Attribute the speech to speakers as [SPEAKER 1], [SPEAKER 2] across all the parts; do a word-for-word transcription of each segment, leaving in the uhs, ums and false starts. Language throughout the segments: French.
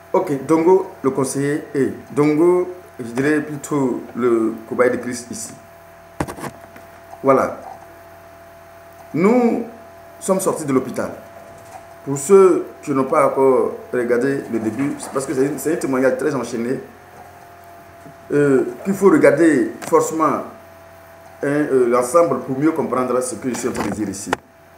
[SPEAKER 1] Ok, Dongo, le conseiller, et Dongo, je dirais plutôt le cobaye de Christ ici. Voilà. Nous sommes sortis de l'hôpital. Pour ceux qui n'ont pas encore regardé le début, c'est parce que c'est un témoignage très enchaîné, euh, qu'il faut regarder forcément hein, euh, l'ensemble pour mieux comprendre ce que je suis en train de dire ici.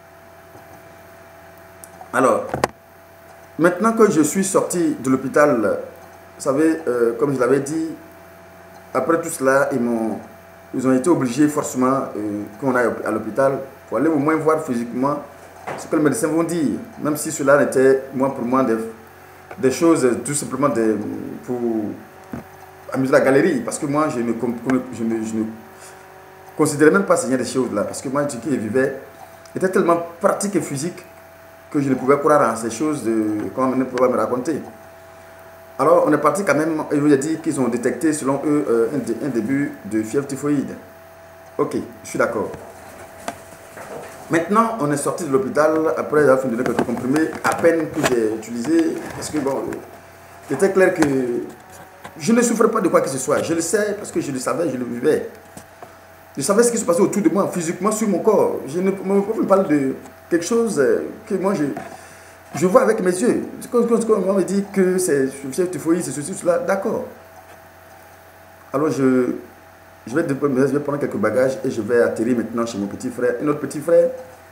[SPEAKER 1] Alors, maintenant que je suis sorti de l'hôpital, vous savez, euh, comme je l'avais dit, après tout cela, ils, ont, ils ont été obligés forcément, euh, qu'on aille à l'hôpital, pour aller au moins voir physiquement ce que les médecins vont dire, même si cela n'était, moi, pour moi, des, des choses tout simplement des, pour amuser la galerie, parce que moi, je ne, je ne, je ne considérais même pas ces des choses-là, parce que moi, ce que je vivais était tellement pratique et physique que je ne pouvais croire en ces choses qu'on ne pouvait me raconter. Alors, on est parti quand même, il vous a dit qu'ils ont détecté, selon eux, euh, un, dé, un début de fièvre typhoïde. Ok, je suis d'accord. Maintenant, on est sorti de l'hôpital, après avoir fait quelques comprimés, à peine que j'ai utilisé, parce que bon, c'était clair que je ne souffrais pas de quoi que ce soit. Je le sais, parce que je le savais, je le vivais. Je savais ce qui se passait autour de moi, physiquement, sur mon corps. Je ne me parle de quelque chose que moi, je, je vois avec mes yeux. Quand, quand, quand on me dit que c'est fièvre typhoïde, c'est ceci, cela, d'accord. Alors, je, je, vais, je vais prendre quelques bagages et je vais atterrir maintenant chez mon petit frère. Et notre petit frère,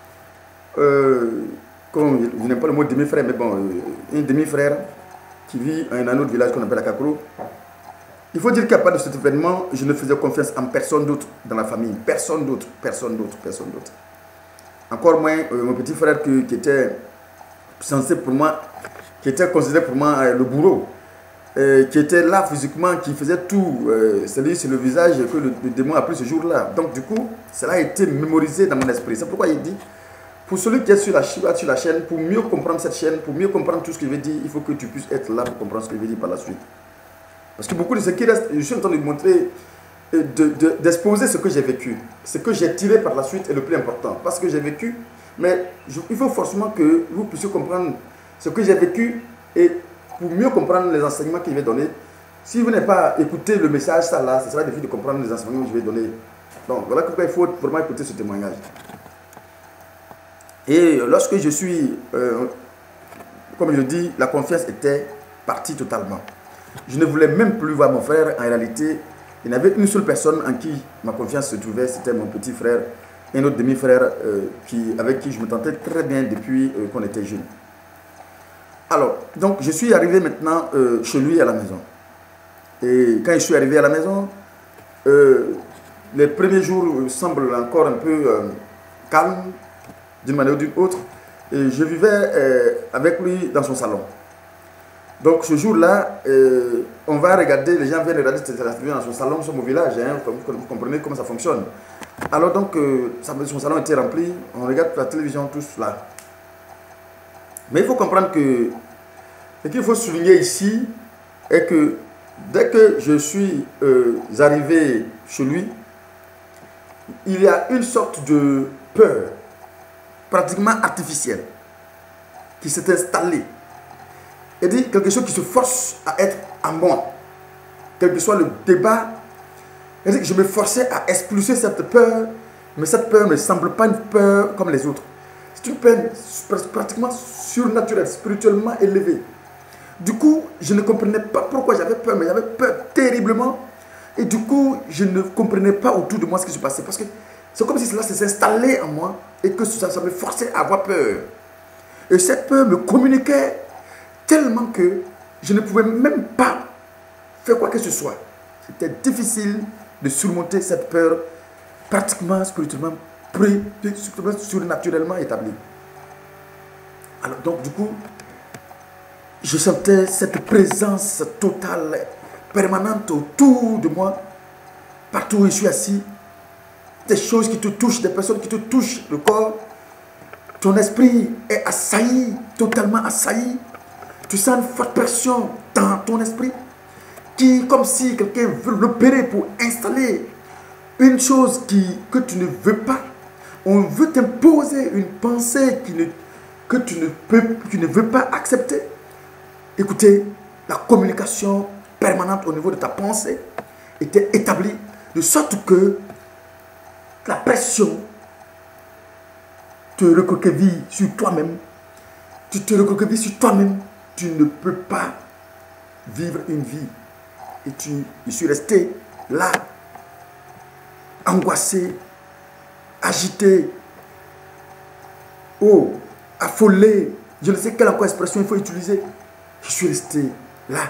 [SPEAKER 1] euh, comme, je n'aime pas le mot demi-frère, mais bon, euh, un demi-frère qui vit dans un autre village qu'on appelle Akakoro. Il faut dire qu'à part de cet événement, je ne faisais confiance en personne d'autre dans la famille. Personne d'autre, personne d'autre, personne d'autre. Encore moins euh, mon petit frère qui, qui était censé pour moi, qui était considéré pour moi euh, le bourreau, euh, qui était là physiquement, qui faisait tout, euh, c'est-à-dire sur le visage que le, le démon a pris ce jour-là. Donc du coup, cela a été mémorisé dans mon esprit. C'est pourquoi il dit, pour celui qui est sur la, sur la chaîne, pour mieux comprendre cette chaîne, pour mieux comprendre tout ce qu'il veut dire, il faut que tu puisses être là pour comprendre ce qu'il veut dire par la suite. Parce que beaucoup de ce qui reste, je suis en train de montrer, d'exposer de, de, ce que j'ai vécu. Ce que j'ai tiré par la suite est le plus important. Parce que j'ai vécu, mais je, il faut forcément que vous puissiez comprendre ce que j'ai vécu et pour mieux comprendre les enseignements qu'il va donner. Si vous n'avez pas écouté le message, ça là, ce sera difficile de comprendre les enseignements que je vais donner. Donc voilà pourquoi il faut vraiment écouter ce témoignage. Et lorsque je suis, euh, comme je dis, la confiance était partie totalement. Je ne voulais même plus voir mon frère. En réalité, il y avait une seule personne en qui ma confiance se trouvait, c'était mon petit frère, un autre demi-frère euh, qui, avec qui je me tentais très bien depuis euh, qu'on était jeunes. Alors, donc je suis arrivé maintenant euh, chez lui à la maison. Et quand je suis arrivé à la maison, euh, les premiers jours semblent encore un peu euh, calmes, d'une manière ou d'une autre. Et je vivais euh, avec lui dans son salon. Donc ce jour-là, euh, on va regarder, les gens viennent regarder cette télévision dans son salon, nous sommes au village, hein, vous comprenez comment ça fonctionne. Alors donc, euh, son salon était rempli, on regarde la télévision, tout cela. Mais il faut comprendre que ce qu'il faut souligner ici est que dès que je suis euh, arrivé chez lui, il y a une sorte de peur, pratiquement artificielle, qui s'est installée. Il dit quelque chose qui se force à être en moi. Quel que soit le débat, il dit que je me forçais à expulser cette peur, mais cette peur ne semble pas une peur comme les autres. C'est une peur pratiquement surnaturelle, spirituellement élevée. Du coup, je ne comprenais pas pourquoi j'avais peur, mais j'avais peur terriblement. Et du coup, je ne comprenais pas autour de moi ce qui se passait. Parce que c'est comme si cela s'est installé en moi et que ça, ça me forçait à avoir peur. Et cette peur me communiquait tellement que je ne pouvais même pas faire quoi que ce soit. C'était difficile de surmonter cette peur pratiquement, spirituellement, surnaturellement établie. Alors donc du coup, je sentais cette présence totale, permanente autour de moi, partout où je suis assis, des choses qui te touchent, des personnes qui te touchent le corps. Ton esprit est assailli, totalement assailli. Tu sens une forte pression dans ton esprit qui, comme si quelqu'un veut l'opérer pour installer une chose qui, que tu ne veux pas. On veut t'imposer une pensée qui ne, que tu ne, peux, tu ne veux pas accepter. Écoutez, la communication permanente au niveau de ta pensée était établie, de sorte que la pression te recroqueville sur toi-même. Tu te recroquevilles sur toi-même. Tu ne peux pas vivre une vie. Et tu, je suis resté là, angoissé, agité, oh, affolé. Je ne sais quelle encore expression il faut utiliser. Je suis resté là.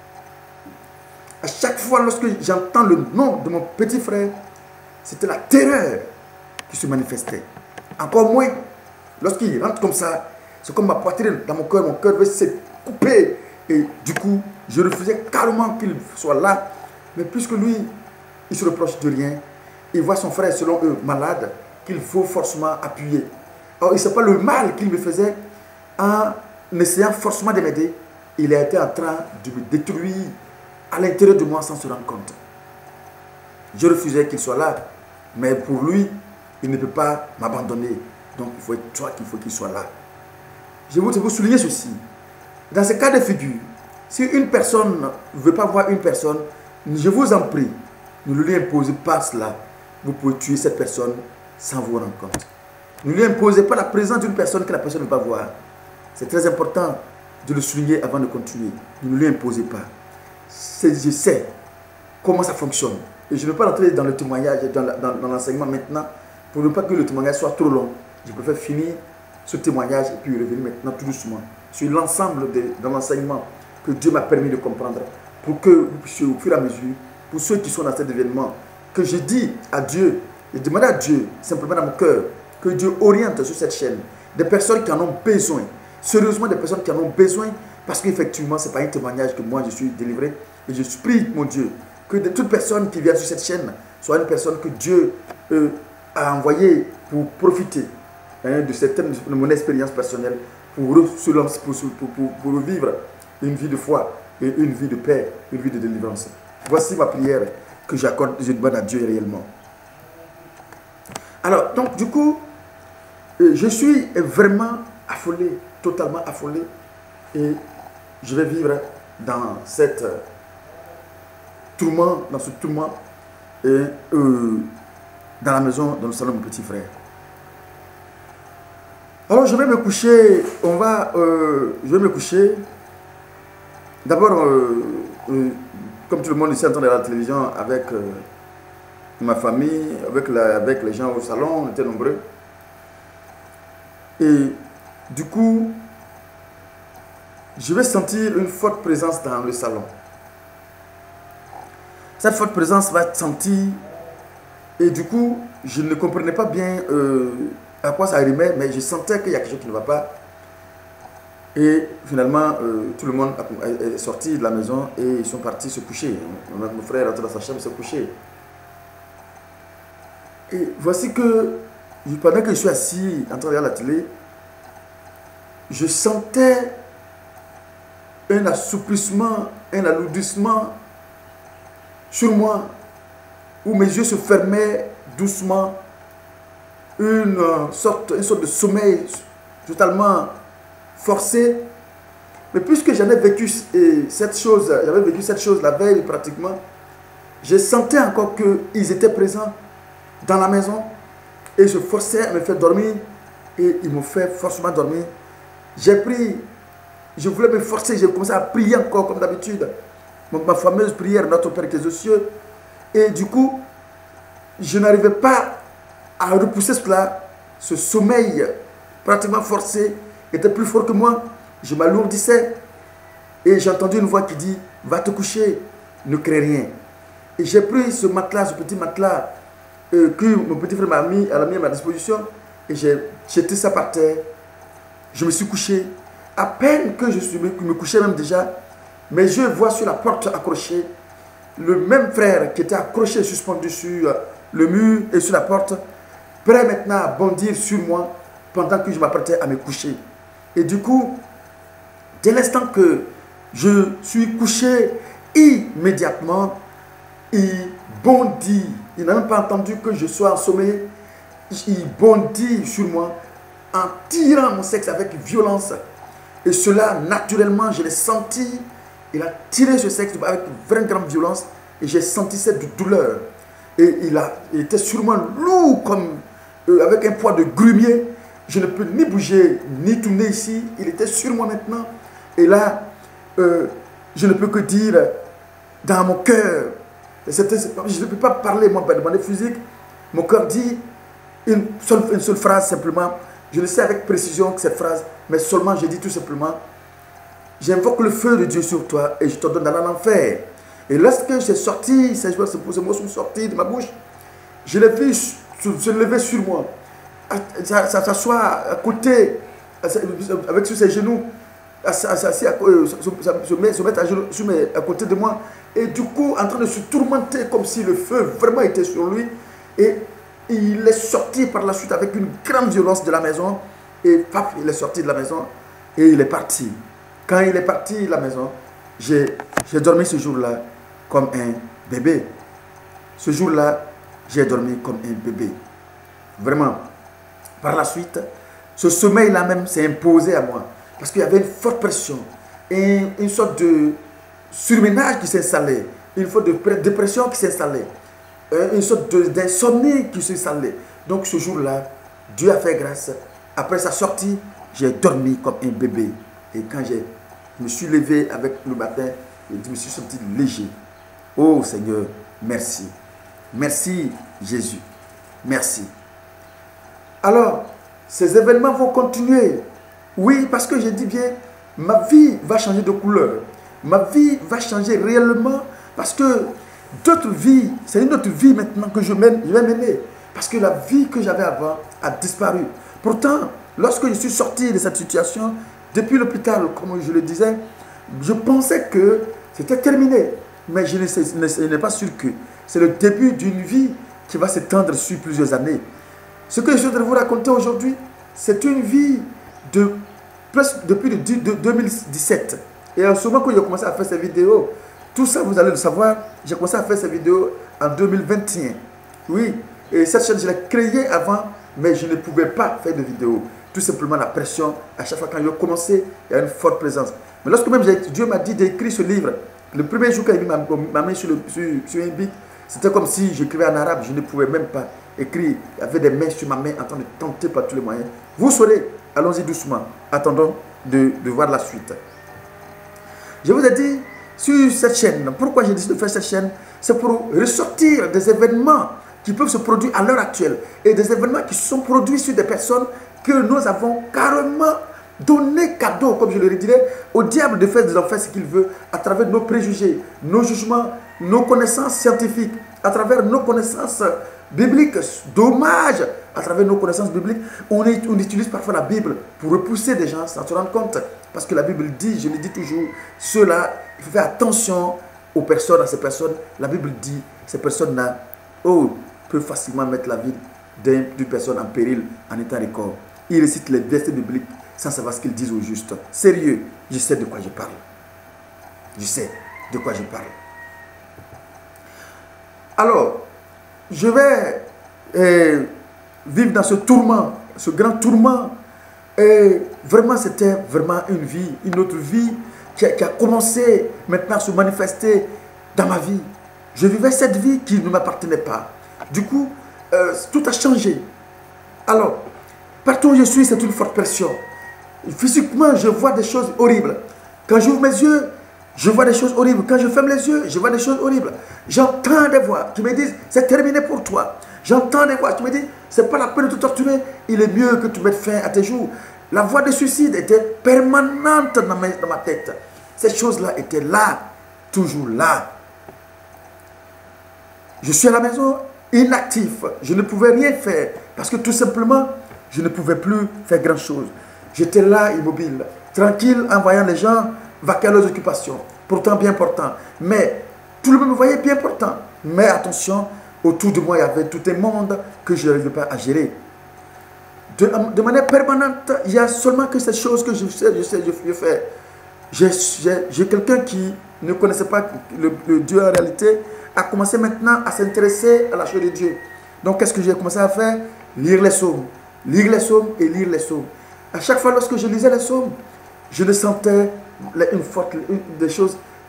[SPEAKER 1] À chaque fois lorsque j'entends le nom de mon petit frère, c'était la terreur qui se manifestait. Encore moins, lorsqu'il rentre comme ça, c'est comme ma poitrine dans mon cœur, mon cœur veut se couper. Et du coup, je refusais carrément qu'il soit là. Mais puisque lui, il se reproche de rien, il voit son frère, selon eux, malade, qu'il faut forcément appuyer. Alors, il ne sait pas le mal qu'il me faisait en essayant forcément de m'aider. Il a été en train de me détruire à l'intérieur de moi sans se rendre compte. Je refusais qu'il soit là, mais pour lui, il ne peut pas m'abandonner. Donc, il faut être toi qu'il faut qu'il soit là. Je veux vous souligner ceci. Dans ce cas de figure, si une personne ne veut pas voir une personne, je vous en prie, ne lui imposez pas cela. Vous pouvez tuer cette personne sans vous rendre compte. Ne lui imposez pas la présence d'une personne que la personne ne veut pas voir. C'est très important de le souligner avant de continuer. Ne lui imposez pas. Je sais comment ça fonctionne. Et je ne veux pas entrer dans le témoignage, dans l'enseignement maintenant, pour ne pas que le témoignage soit trop long. Je préfère finir ce témoignage et puis revenir maintenant tout doucement sur l'ensemble de, de l'enseignement que Dieu m'a permis de comprendre, pour que vous puissiez au fur et à mesure, pour ceux qui sont dans cet événement, que je dis à Dieu, et demande à Dieu, simplement dans mon cœur, que Dieu oriente sur cette chaîne des personnes qui en ont besoin, sérieusement des personnes qui en ont besoin, parce qu'effectivement, ce n'est pas un témoignage que moi je suis délivré, et je prie, mon Dieu, que de toute personne qui vient sur cette chaîne soit une personne que Dieu euh, a envoyée pour profiter hein, de, cette, de mon expérience personnelle, pour, pour, pour, pour, pour vivre une vie de foi et une vie de paix, une vie de délivrance. Voici ma prière que j'accorde, je demande à Dieu réellement. Alors, donc, du coup, je suis vraiment affolé, totalement affolé, et je vais vivre dans cette tourment, dans ce tourment, et euh, dans la maison, dans le salon de mon petit frère. Alors, je vais me coucher, on va, euh, je vais me coucher. D'abord, euh, euh, comme tout le monde ici entend de la télévision, avec euh, ma famille, avec, la, avec les gens au salon, on était nombreux. Et du coup, je vais sentir une forte présence dans le salon. Cette forte présence va être sentie. Et du coup, je ne comprenais pas bien euh, à quoi ça rimait, mais je sentais qu'il y a quelque chose qui ne va pas. Et finalement, euh, tout le monde est sorti de la maison et ils sont partis se coucher. Mon frère est rentré dans sa chambre et s'est couché. Et voici que, pendant que je suis assis en train de regarder la télé, je sentais un assouplissement, un alourdissement sur moi, où mes yeux se fermaient doucement, une sorte, une sorte de sommeil totalement forcé. Mais puisque j'avais vécu cette chose, j'avais vécu cette chose la veille pratiquement, je sentais encore qu'ils étaient présents dans la maison et je forçais à me faire dormir et ils m'ont fait forcément dormir. J'ai pris, je voulais me forcer, j'ai commencé à prier encore comme d'habitude, ma fameuse prière Notre Père qui est aux cieux. Et du coup, je n'arrivais pas à repousser cela. Ce sommeil pratiquement forcé était plus fort que moi. Je m'alourdissais. Et j'ai entendu une voix qui dit, va te coucher, ne crée rien. Et j'ai pris ce matelas, ce petit matelas euh, que mon petit frère m'a mis, à mis à ma disposition. Et j'ai jeté ça par terre. Je me suis couché. À peine que je suis, me couchais même déjà, mes yeux voient sur la porte accrochée le même frère qui était accroché, suspendu sur le mur et sur la porte, prêt maintenant à bondir sur moi pendant que je m'apprêtais à me coucher. Et du coup, dès l'instant que je suis couché, immédiatement, il bondit. Il n'a même pas entendu que je sois assommé. Il bondit sur moi en tirant mon sexe avec violence. Et cela, naturellement, je l'ai senti Il a tiré ce sexe avec une vraie grande violence et j'ai senti cette douleur. Et il, a, il était sûrement lourd, comme, euh, avec un poids de grumier. Je ne peux ni bouger, ni tourner ici. Il était sur moi maintenant. Et là, euh, je ne peux que dire, dans mon cœur, je ne peux pas parler, moi, de manière physique. Mon cœur dit une seule, une seule phrase simplement. Je le sais avec précision que cette phrase, mais seulement je dis tout simplement, j'invoque le feu de Dieu sur toi et je te donne d'aller en enfer. Et lorsque j'ai sorti, ces mots sont sortis de ma bouche, je l'ai vu se lever sur moi, s'asseoir à côté, avec sur ses genoux, se mettre à côté de moi, et du coup en train de se tourmenter comme si le feu vraiment était sur lui. Et il est sorti par la suite avec une grande violence de la maison, et paf, il est sorti de la maison et il est parti. Quand il est parti de la maison, j'ai dormi ce jour-là comme un bébé. Ce jour-là, j'ai dormi comme un bébé. Vraiment. Par la suite, ce sommeil-là même s'est imposé à moi. Parce qu'il y avait une forte pression. Et une sorte de surménage qui s'installait. Une sorte de dépression qui s'installait. Une sorte d'insomnie qui s'installait. Donc ce jour-là, Dieu a fait grâce. Après sa sortie, j'ai dormi comme un bébé. Et quand je me suis levé avec le matin, je me suis senti léger. Oh Seigneur, merci. Merci Jésus. Merci. Alors, ces événements vont continuer. Oui, parce que je dis bien, ma vie va changer de couleur. Ma vie va changer réellement parce que d'autres vies, c'est une autre vie maintenant que je, mène, je vais mener. Parce que la vie que j'avais avant a disparu. Pourtant, lorsque je suis sorti de cette situation, depuis l'hôpital, comme je le disais, je pensais que c'était terminé. Mais je n'ai pas sûr que c'est le début d'une vie qui va s'étendre sur plusieurs années. Ce que je suis en train de vous raconter aujourd'hui, c'est une vie de presque depuis de deux mille dix-sept. Et en ce moment que j'ai commencé à faire ces vidéos, tout ça vous allez le savoir, j'ai commencé à faire ces vidéos en deux mille vingt et un. Oui, et cette chaîne je l'ai créée avant, mais je ne pouvais pas faire de vidéos. Tout simplement la pression, à chaque fois quand j'ai commencé, il y a une forte présence. Mais lorsque même Dieu m'a dit d'écrire ce livre, le premier jour qu'il m'a mis sur, le, sur, sur un bic, c'était comme si j'écrivais en arabe, je ne pouvais même pas écrire. Il y avait des mains sur ma main en train de tenter par tous les moyens. Vous saurez, allons-y doucement, attendons de, de voir la suite. Je vous ai dit, sur cette chaîne, pourquoi j'ai décidé de faire cette chaîne, c'est pour ressortir des événements qui peuvent se produire à l'heure actuelle et des événements qui se sont produits sur des personnes que nous avons carrément donné cadeau, comme je le dirais, au diable de faire des enfants ce qu'il veut à travers nos préjugés, nos jugements, nos connaissances scientifiques, à travers nos connaissances bibliques. Dommage, à travers nos connaissances bibliques, on, est, on utilise parfois la Bible pour repousser des gens sans se rendre compte. Parce que la Bible dit, je le dis toujours, ceux-là, il faut faire attention aux personnes, à ces personnes. La Bible dit, ces personnes-là, oh, peuvent facilement mettre la vie d'une personne en péril en étant record. Ils récitent les versets bibliques sans savoir ce qu'ils disent au juste. Sérieux, je sais de quoi je parle. Je sais de quoi je parle. Alors, je vais euh, vivre dans ce tourment, ce grand tourment. Et vraiment, c'était vraiment une vie, une autre vie qui a, qui a commencé maintenant à se manifester dans ma vie. Je vivais cette vie qui ne m'appartenait pas. Du coup, euh, tout a changé. Alors, partout où je suis, c'est une forte pression. Physiquement, je vois des choses horribles. Quand j'ouvre mes yeux, je vois des choses horribles. Quand je ferme les yeux, je vois des choses horribles. J'entends des voix qui me disent, c'est terminé pour toi. J'entends des voix qui me disent, c'est pas la peine de te torturer. Il est mieux que tu mettes fin à tes jours. La voix de suicide était permanente dans ma, dans ma tête. Ces choses-là étaient là, toujours là. Je suis à la maison, inactif. Je ne pouvais rien faire parce que tout simplement, je ne pouvais plus faire grand-chose. J'étais là, immobile, tranquille, en voyant les gens vaquer à leurs occupations, pourtant bien portants. Mais tout le monde me voyait bien portant. Mais attention, autour de moi, il y avait tout un monde que je n'arrivais pas à gérer. De, de manière permanente, il y a seulement que cette chose que je sais, je sais, je fais. J'ai quelqu'un qui ne connaissait pas le, le Dieu en réalité, a commencé maintenant à s'intéresser à la chose de Dieu. Donc, qu'est-ce que j'ai commencé à faire? Lire les psaumes. Lire les psaumes et lire les psaumes. À chaque fois, lorsque je lisais les psaumes, je le sentais une forte, une, des choses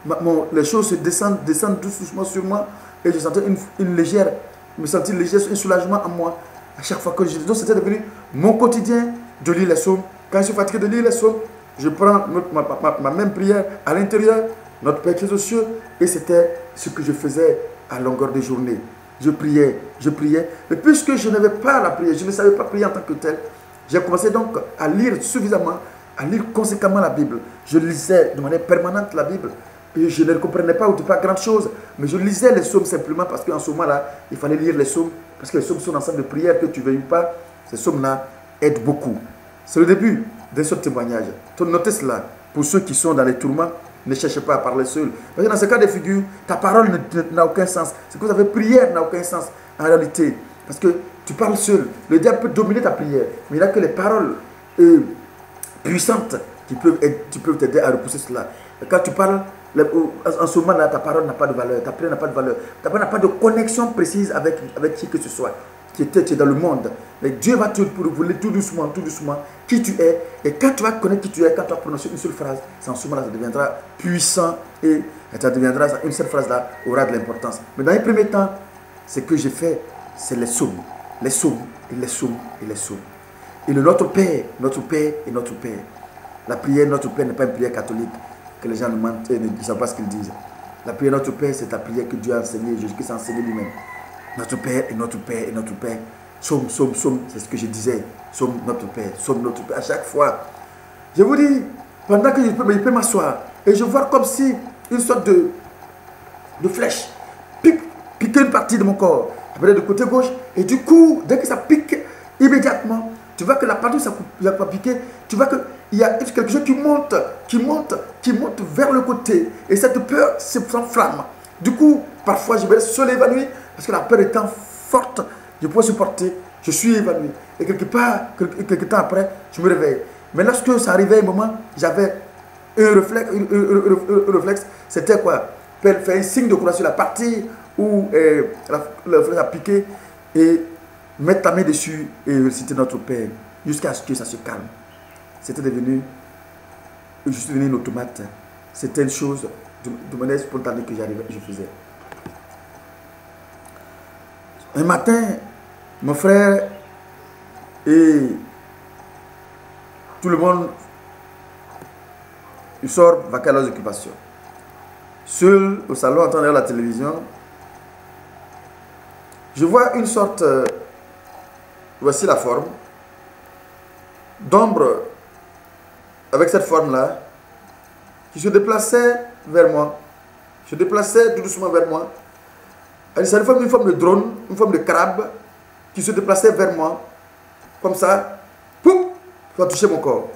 [SPEAKER 1] ma, mon, les choses se descendent, descendent doucement sur moi et je sentais une, une légère, je me sentais léger, un soulagement en moi. À chaque fois que je... Donc c'était devenu mon quotidien de lire les psaumes. Quand je suis fatigué de lire les psaumes, je prends notre, ma, ma, ma même prière à l'intérieur, notre Père qui est aux cieux, et c'était ce que je faisais à longueur de journée. Je priais, je priais. Mais puisque je n'avais pas la prière, je ne savais pas prier en tant que tel, j'ai commencé donc à lire suffisamment, à lire conséquemment la Bible. Je lisais de manière permanente la Bible. Et je ne comprenais pas ou pas grand chose. Mais je lisais les psaumes simplement parce qu'en ce moment-là, il fallait lire les psaumes. Parce que les psaumes sont un ensemble de prières, que tu veuilles ou pas. Ces psaumes-là aident beaucoup. C'est le début de ce témoignage. Notez cela. Pour ceux qui sont dans les tourments, ne cherchez pas à parler seul. Parce que dans ce cas de figure, ta parole n'a aucun sens. Ce que vous avez prière n'a aucun sens en réalité. Parce que tu parles seul. Le diable peut dominer ta prière. Mais il n'y a que les paroles euh, puissantes qui peuvent t'aider à repousser cela. Et quand tu parles, en ce moment-là, ta parole n'a pas de valeur. Ta prière n'a pas de valeur. Ta parole n'a pas de connexion précise avec, avec qui que ce soit. Qui était, tu es dans le monde. Mais Dieu va te révéler tout doucement, tout doucement qui tu es. Et quand tu vas connaître qui tu es, quand tu vas prononcer une seule phrase, c'est en ce moment-là, ça deviendra puissant et ça deviendra, une seule phrase-là aura de l'importance. Mais dans les premiers temps, ce que j'ai fait, c'est les psaumes. Les psaumes, et les psaumes, et les psaumes. Et le Notre Père, notre Père et notre Père. La prière Notre Père n'est pas une prière catholique que les gens ne mentent et ne savent pas ce qu'ils disent. La prière Notre Père, c'est la prière que Dieu a enseignée, Jésus-Christ a enseigné lui-même. Notre Père et notre Père et notre Père. Somme, somme, somme, c'est ce que je disais. Somme notre Père, somme notre Père. À chaque fois, je vous dis, pendant que je peux, je peux m'asseoir et je vois comme si une sorte de, de flèche pique, piquer une partie de mon corps, après de côté gauche, et du coup, dès que ça pique, immédiatement, tu vois que la partie où ça n'a pas piqué, tu vois qu'il y a quelque chose qui monte, qui monte, qui monte vers le côté, et cette peur s'enflamme. Du coup, parfois, je me laisse seul évanoui, parce que la peur étant forte, je pouvais supporter, je suis évanoui. Et quelque part, quelque, quelque temps après, je me réveille. Mais lorsque ça arrivait un moment, j'avais un réflexe, un, un, un, un réflexe, c'était quoi? Faire un signe de croix sur la partie où euh, la, le réflexe a piqué et mettre ta main dessus et réciter Notre Père jusqu'à ce que ça se calme. C'était devenu, je suis devenu une automate. C'était une chose de, de manière spontanée que j'arrivais, je faisais. Un matin, mon frère et tout le monde, il sort, va à leurs occupations. Seul au salon, en train de regarder la télévision, je vois une sorte, euh, voici la forme, d'ombre avec cette forme-là, qui se déplaçait vers moi, se déplaçait tout doucement vers moi. C'est une forme, une forme de drone, une forme de crabe qui se déplaçait vers moi, comme ça, pouf, pour toucher mon corps.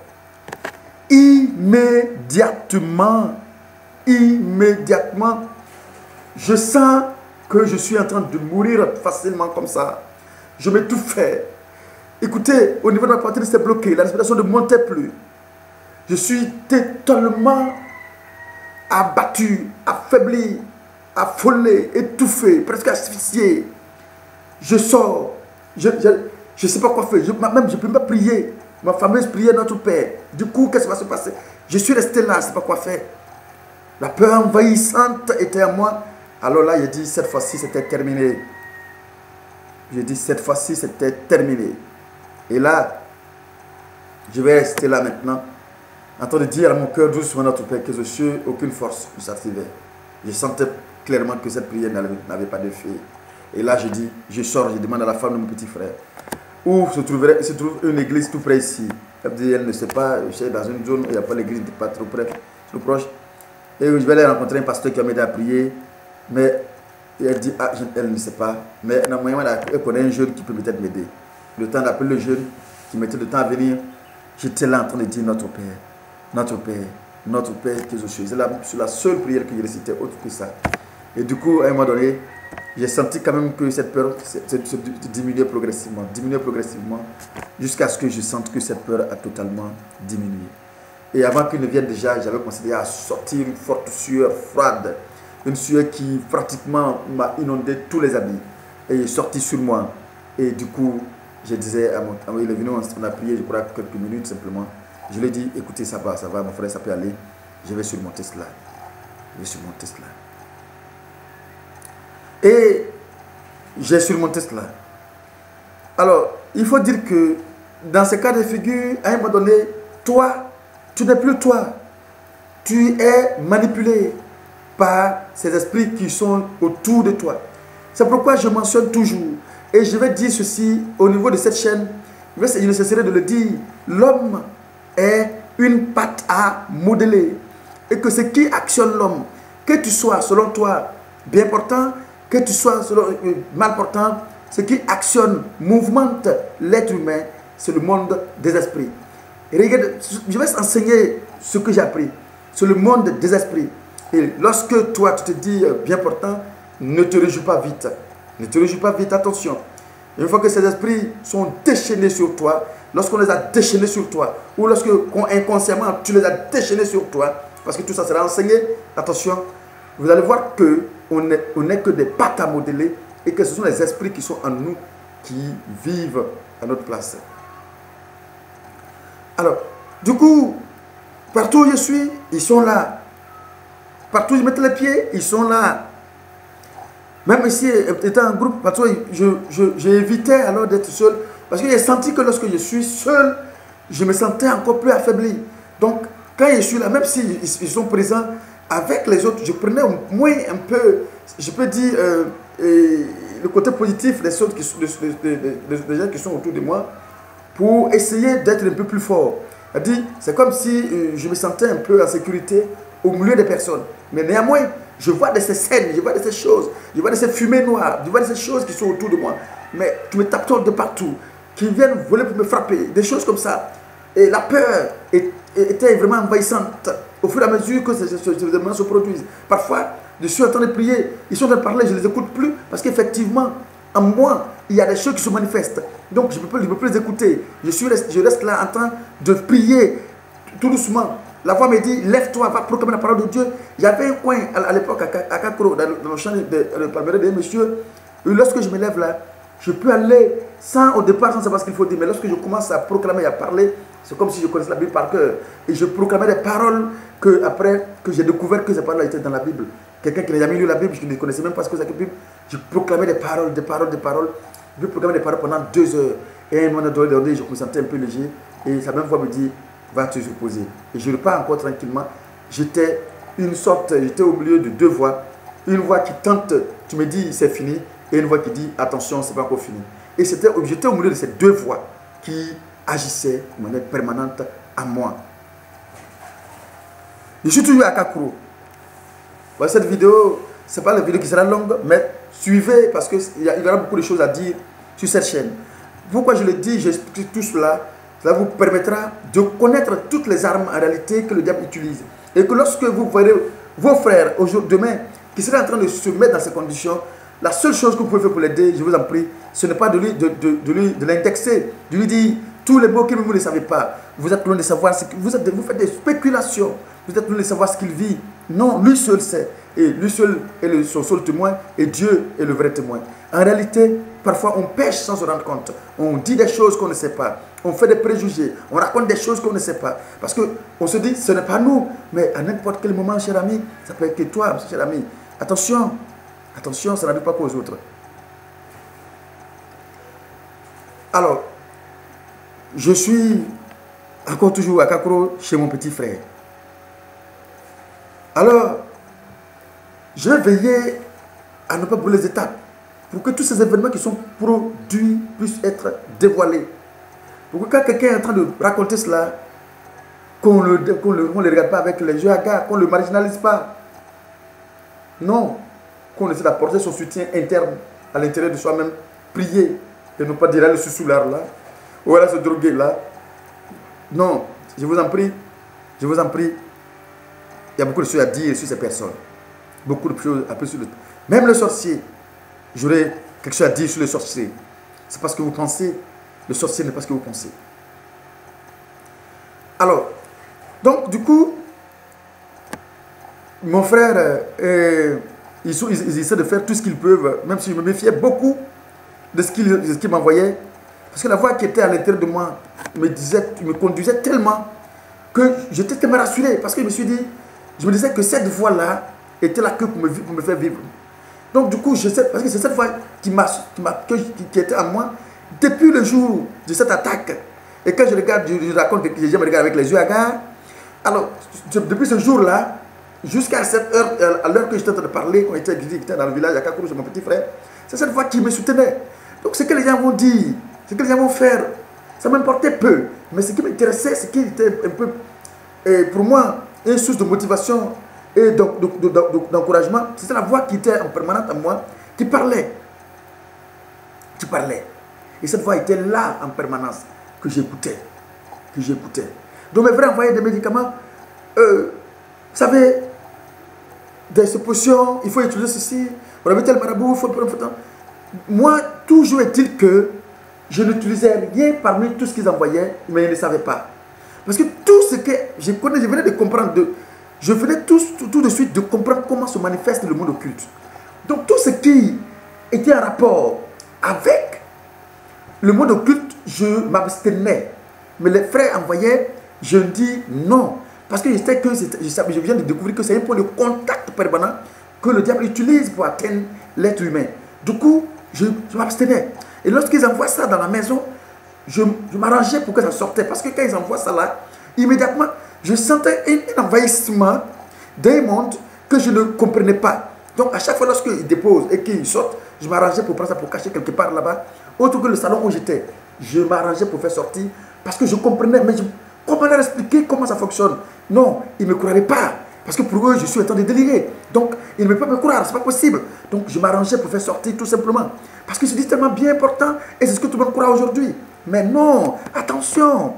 [SPEAKER 1] Immédiatement, immédiatement, je sens que je suis en train de mourir facilement comme ça. Je m'étouffais. Écoutez, au niveau de ma poitrine, c'était bloqué, la respiration ne montait plus. Je suis totalement abattu, affaibli, affolé, étouffé, presque asphyxié. Je sors, je ne sais pas quoi faire, je, même je ne peux pas prier. Ma fameuse prière Notre Père. Du coup, qu'est-ce qui va se passer? Je suis resté là, je ne sais pas quoi faire. La peur envahissante était en moi. Alors là, j'ai dit, cette fois-ci, c'était terminé. J'ai dit, cette fois-ci, c'était terminé. Et là, je vais rester là maintenant, en train de dire à mon cœur doucement Notre Père que je suis, aucune force ne s'activait. Je sentais clairement que cette prière n'avait pas de fait. Et là, je dis, je sors, je demande à la femme de mon petit frère, où se, trouverait, se trouve une église tout près ici. Elle dit, elle ne sait pas, je suis dans une zone où il n'y a pas l'église, pas trop près, trop proche. Et je vais aller rencontrer un pasteur qui va m'aider à prier. Mais elle dit, ah, elle ne sait pas. Mais normalement, elle connaît un jeune qui peut peut-être m'aider. Le temps d'appeler le jeune, qui mettait le temps à venir, j'étais là en train de dire Notre Père, Notre Père, Notre Père qui est aux cieux. C'est la, la seule prière que je récitais, autre que ça. Et du coup, à un moment donné, j'ai senti quand même que cette peur se diminuait progressivement, diminuait progressivement, jusqu'à ce que je sente que cette peur a totalement diminué. Et avant qu'il ne vienne déjà, j'avais considéré à sortir une forte sueur froide, une sueur qui pratiquement m'a inondé tous les habits. Et il est sorti sur moi. Et du coup, je disais à mon... Il est venu, on a prié, je crois, quelques minutes simplement. Je lui ai dit, écoutez, ça va, ça va, mon frère, ça peut aller. Je vais surmonter cela. j'ai surmonté cela. Et j'ai surmonté cela. Alors, il faut dire que dans ce cas de figure, à un moment donné, toi, tu n'es plus toi. Tu es manipulé par ces esprits qui sont autour de toi. C'est pourquoi je mentionne toujours, et je vais dire ceci au niveau de cette chaîne, il ne cesserait de le dire, l'homme est une pâte à modeler. Et que ce qui actionne l'homme, que tu sois selon toi bien portant, que tu sois selon, euh, mal portant, ce qui actionne, mouvemente l'être humain, c'est le monde des esprits. Et regarde, je vais enseigner ce que j'ai appris. C'est le monde des esprits. Et lorsque toi, tu te dis euh, bien portant, ne te réjouis pas vite. Ne te réjouis pas vite, attention. Une fois que ces esprits sont déchaînés sur toi, lorsqu'on les a déchaînés sur toi, ou lorsque inconsciemment tu les as déchaînés sur toi, parce que tout ça sera enseigné, attention, vous allez voir qu'on n'est on n'est que des pâtes à modeler et que ce sont les esprits qui sont en nous qui vivent à notre place. Alors, du coup, partout où je suis, ils sont là. Partout où je mets les pieds, ils sont là. Même ici, étant en groupe, partout, j'ai évité alors d'être seul. Parce que j'ai senti que lorsque je suis seul, je me sentais encore plus affaibli. Donc, quand je suis là, même s'ils ils sont présents avec les autres, je prenais au moins un peu, je peux dire, euh, et le côté positif des autres, qui sont, des, des, des, des gens qui sont autour de moi, pour essayer d'être un peu plus fort. C'est comme si euh, je me sentais un peu en sécurité au milieu des personnes. Mais néanmoins, je vois de ces scènes, je vois de ces choses, je vois de ces fumées noires, je vois de ces choses qui sont autour de moi, mais qui me tapent de partout, qui viennent voler pour me frapper, des choses comme ça. Et la peur est, était vraiment envahissante au fur et à mesure que ces, ces, ces événements se produisent. Parfois, je suis en train de prier, ils sont en train de parler, je ne les écoute plus, parce qu'effectivement, en moi, il y a des choses qui se manifestent. Donc, je ne peux, peux plus les écouter. Je, suis, je reste là en train de prier tout doucement. La voix me dit, lève-toi, va proclamer la parole de Dieu. Il y avait un coin à, à l'époque à Kakro, dans, dans le champ de, de, de palmier de monsieur. Et lorsque je me lève là, je peux aller sans au départ, sans savoir ce qu'il faut dire. Mais lorsque je commence à proclamer et à parler, c'est comme si je connaissais la Bible par cœur. Et je proclamais des paroles que, après que j'ai découvert que ces paroles étaient dans la Bible. Quelqu'un qui n'a jamais lu la Bible, je ne connaissais même pas ce que c'est que la Bible. Je proclamais des paroles, des paroles, des paroles. Je proclamais des paroles pendant deux heures. Et à un moment donné, je me sentais un peu léger. Et sa même voix me dit, va te reposer. Et je repars encore tranquillement. J'étais une sorte, j'étais au milieu de deux voix. Une voix qui tente, tu me dis c'est fini, et une voix qui dit attention, c'est pas encore fini. Et j'étais au milieu de ces deux voix qui agissaient de manière permanente à moi. Je suis toujours à Kakro. Bon, cette vidéo, ce n'est pas la vidéo qui sera longue, mais suivez parce qu'il y, y aura beaucoup de choses à dire sur cette chaîne. Pourquoi je le dis, j'explique tout cela. Cela vous permettra de connaître toutes les armes en réalité que le diable utilise. Et que lorsque vous verrez vos frères aujourd'hui, demain, qui seraient en train de se mettre dans ces conditions, la seule chose que vous pouvez faire pour l'aider, je vous en prie, ce n'est pas de lui de, de, de, lui, de l'indexer, de lui dire tous les mots que vous ne savez pas. Vous êtes loin de savoir ce que vous êtes, vous faites des spéculations. Vous êtes loin de savoir ce qu'il vit. Non, lui seul sait. Et lui seul est le, son seul témoin. Et Dieu est le vrai témoin. En réalité, parfois on pêche sans se rendre compte. On dit des choses qu'on ne sait pas. On fait des préjugés. On raconte des choses qu'on ne sait pas. Parce qu'on se dit, ce n'est pas nous. Mais à n'importe quel moment, cher ami, ça peut être que toi, cher ami. Attention. Attention, ça n'arrive pas qu'aux autres. Alors, je suis encore toujours à Kakro chez mon petit frère. Alors, je vais veiller à ne pas brûler les étapes pour que tous ces événements qui sont produits puissent être dévoilés. Pour que quand quelqu'un est en train de raconter cela, qu'on ne qu'on le, qu'on le regarde pas avec les yeux hagards, qu'on ne le marginalise pas. Non, qu'on essaie d'apporter son soutien interne à l'intérieur de soi-même, prier et ne pas dire le sous-soulard là, ou alors se droguer là. Non, je vous en prie, je vous en prie. Il y a beaucoup de choses à dire sur ces personnes. Beaucoup de choses à dire sur le... Même le sorcier, j'aurais quelque chose à dire sur le sorcier. C'est parce que vous pensez, le sorcier n'est pas ce que vous pensez. Alors, donc du coup, mon frère, euh, ils, sont, ils, ils essaient de faire tout ce qu'ils peuvent, même si je me méfiais beaucoup de ce qu'ils qu'ils m'envoyaient. Parce que la voix qui était à l'intérieur de moi me, disait, me conduisait tellement que j'étais tellement rassuré. Parce que je me suis dit, je me disais que cette voix-là était là que pour me, pour me faire vivre. Donc du coup, je sais, parce que c'est cette foi qui m'a, qui, m'a, qui, qui était en moi depuis le jour de cette attaque. Et quand je regarde, je, je raconte que je me regarde avec les yeux hagards. Alors, je, depuis ce jour-là, jusqu'à cette heure, à l'heure que j'étais en train de parler, quand j'étais dans le village à Kakourou, chez mon petit frère, c'est cette foi qui me soutenait. Donc ce que les gens vont dire, ce que les gens vont faire, ça m'importait peu. Mais ce qui m'intéressait, ce qui était un peu, et pour moi, une source de motivation et d'encouragement, c'était la voix qui était en permanence à moi, qui parlait. Qui parlait. Et cette voix était là en permanence, que j'écoutais. Que j'écoutais. Donc mes frères envoyaient des médicaments. Euh, vous savez, des suppositions, il faut utiliser ceci. On avait tel marabout, il faut prendre. Moi, toujours est-il que je n'utilisais rien parmi tout ce qu'ils envoyaient, mais ils ne savaient pas. Parce que tout ce que je connais, je venais de comprendre, de, je venais tout, tout, tout de suite de comprendre comment se manifeste le monde occulte. Donc tout ce qui était en rapport avec le monde occulte, je m'abstenais. Mais les frères envoyaient, je dis non. Parce que je sais que je viens de découvrir que c'est un point de contact permanent que le diable utilise pour atteindre l'être humain. Du coup, je, je m'abstenais. Et lorsqu'ils envoient ça dans la maison, je, je m'arrangeais pour que ça sortait. Parce que quand ils envoient ça là, immédiatement, je sentais un, un envahissement d'un monde que je ne comprenais pas. Donc à chaque fois lorsqu'ils déposent et qu'ils sortent, je m'arrangeais pour prendre ça, pour cacher quelque part là-bas. Autre que le salon où j'étais, je m'arrangeais pour faire sortir. Parce que je comprenais, mais je, comment leur expliquer comment ça fonctionne? Non, ils ne me croiraient pas. Parce que pour eux, je suis en train de délirer. Donc, ils ne peuvent pas me croire, ce n'est pas possible. Donc, je m'arrangeais pour faire sortir tout simplement. Parce que c'est tellement bien important et c'est ce que tout le monde croit aujourd'hui. Mais non, attention.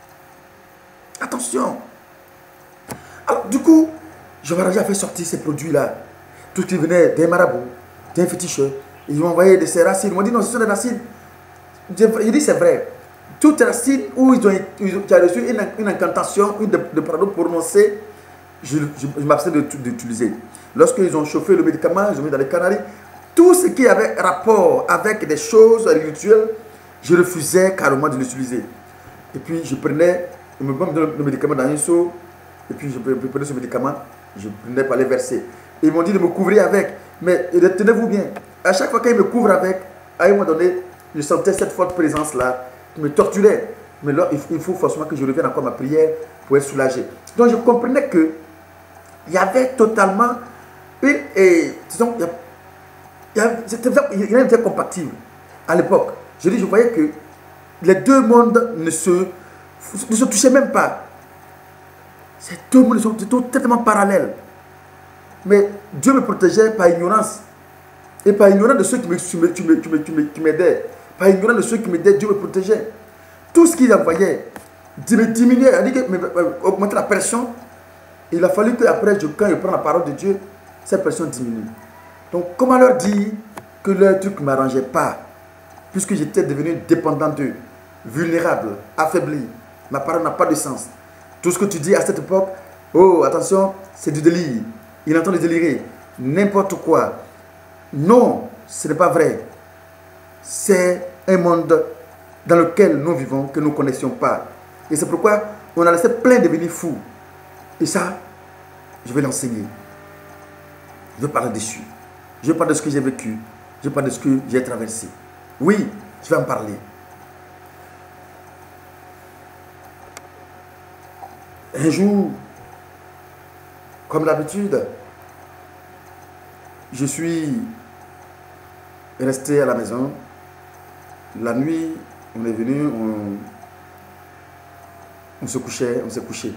[SPEAKER 1] Attention. Alors, du coup, je m'arrangeais à faire sortir ces produits-là. Tout ce qui venait des marabouts, des féticheurs. Ils m'ont envoyé de ces racines. Ils m'ont dit non, ce sont des racines. J'ai dit c'est vrai. Toutes les racines où ils ont, ils ont reçu une, une incantation, une de, de pardon prononcée, je, je, je m'abstiens d'utiliser. Lorsqu'ils ont chauffé le médicament, ils ont mis dans les canaries, tout ce qui avait rapport avec des choses rituelles, je refusais carrément de l'utiliser. Et puis je prenais, ils me donnaient le médicament dans un seau, et puis je prenais ce médicament, je prenais pour aller verser. Ils m'ont dit de me couvrir avec, mais tenez-vous bien, à chaque fois qu'ils me couvrent avec, à un moment donné, je sentais cette forte présence-là, qui me torturait. Mais là, il faut forcément que je revienne encore à ma prière pour être soulagé. Donc je comprenais que il y avait totalement une, et disons, il y a, il y a, était compatible à l'époque. Je dis, je voyais que les deux mondes ne se, ne se touchaient même pas. Ces deux mondes sont totalement parallèles. Mais Dieu me protégeait par ignorance. Et par ignorance de ceux qui m'aidaient. Par ignorance de ceux qui m'aidaient, Dieu me protégeait. Tout ce qu'il envoyait me diminuait, augmentait la pression. Il a fallu qu'après, quand je prends la parole de Dieu, cette pression diminue. Donc, comment leur dire que leur truc ne m'arrangeait pas, puisque j'étais devenu dépendant d'eux, vulnérable, affaibli. Ma parole n'a pas de sens. Tout ce que tu dis à cette époque, oh, attention, c'est du délire. Il est en train de délirer. N'importe quoi. Non, ce n'est pas vrai. C'est un monde dans lequel nous vivons, que nous ne connaissions pas. Et c'est pourquoi on a laissé plein de devenir fous. Et ça, je vais l'enseigner. Je vais parler dessus. Je vais parler de ce que j'ai vécu. Je vais parler de ce que j'ai traversé. Oui, je vais en parler. Un jour, comme d'habitude, je suis resté à la maison. La nuit, on est venu, on, on se couchait, on s'est couché.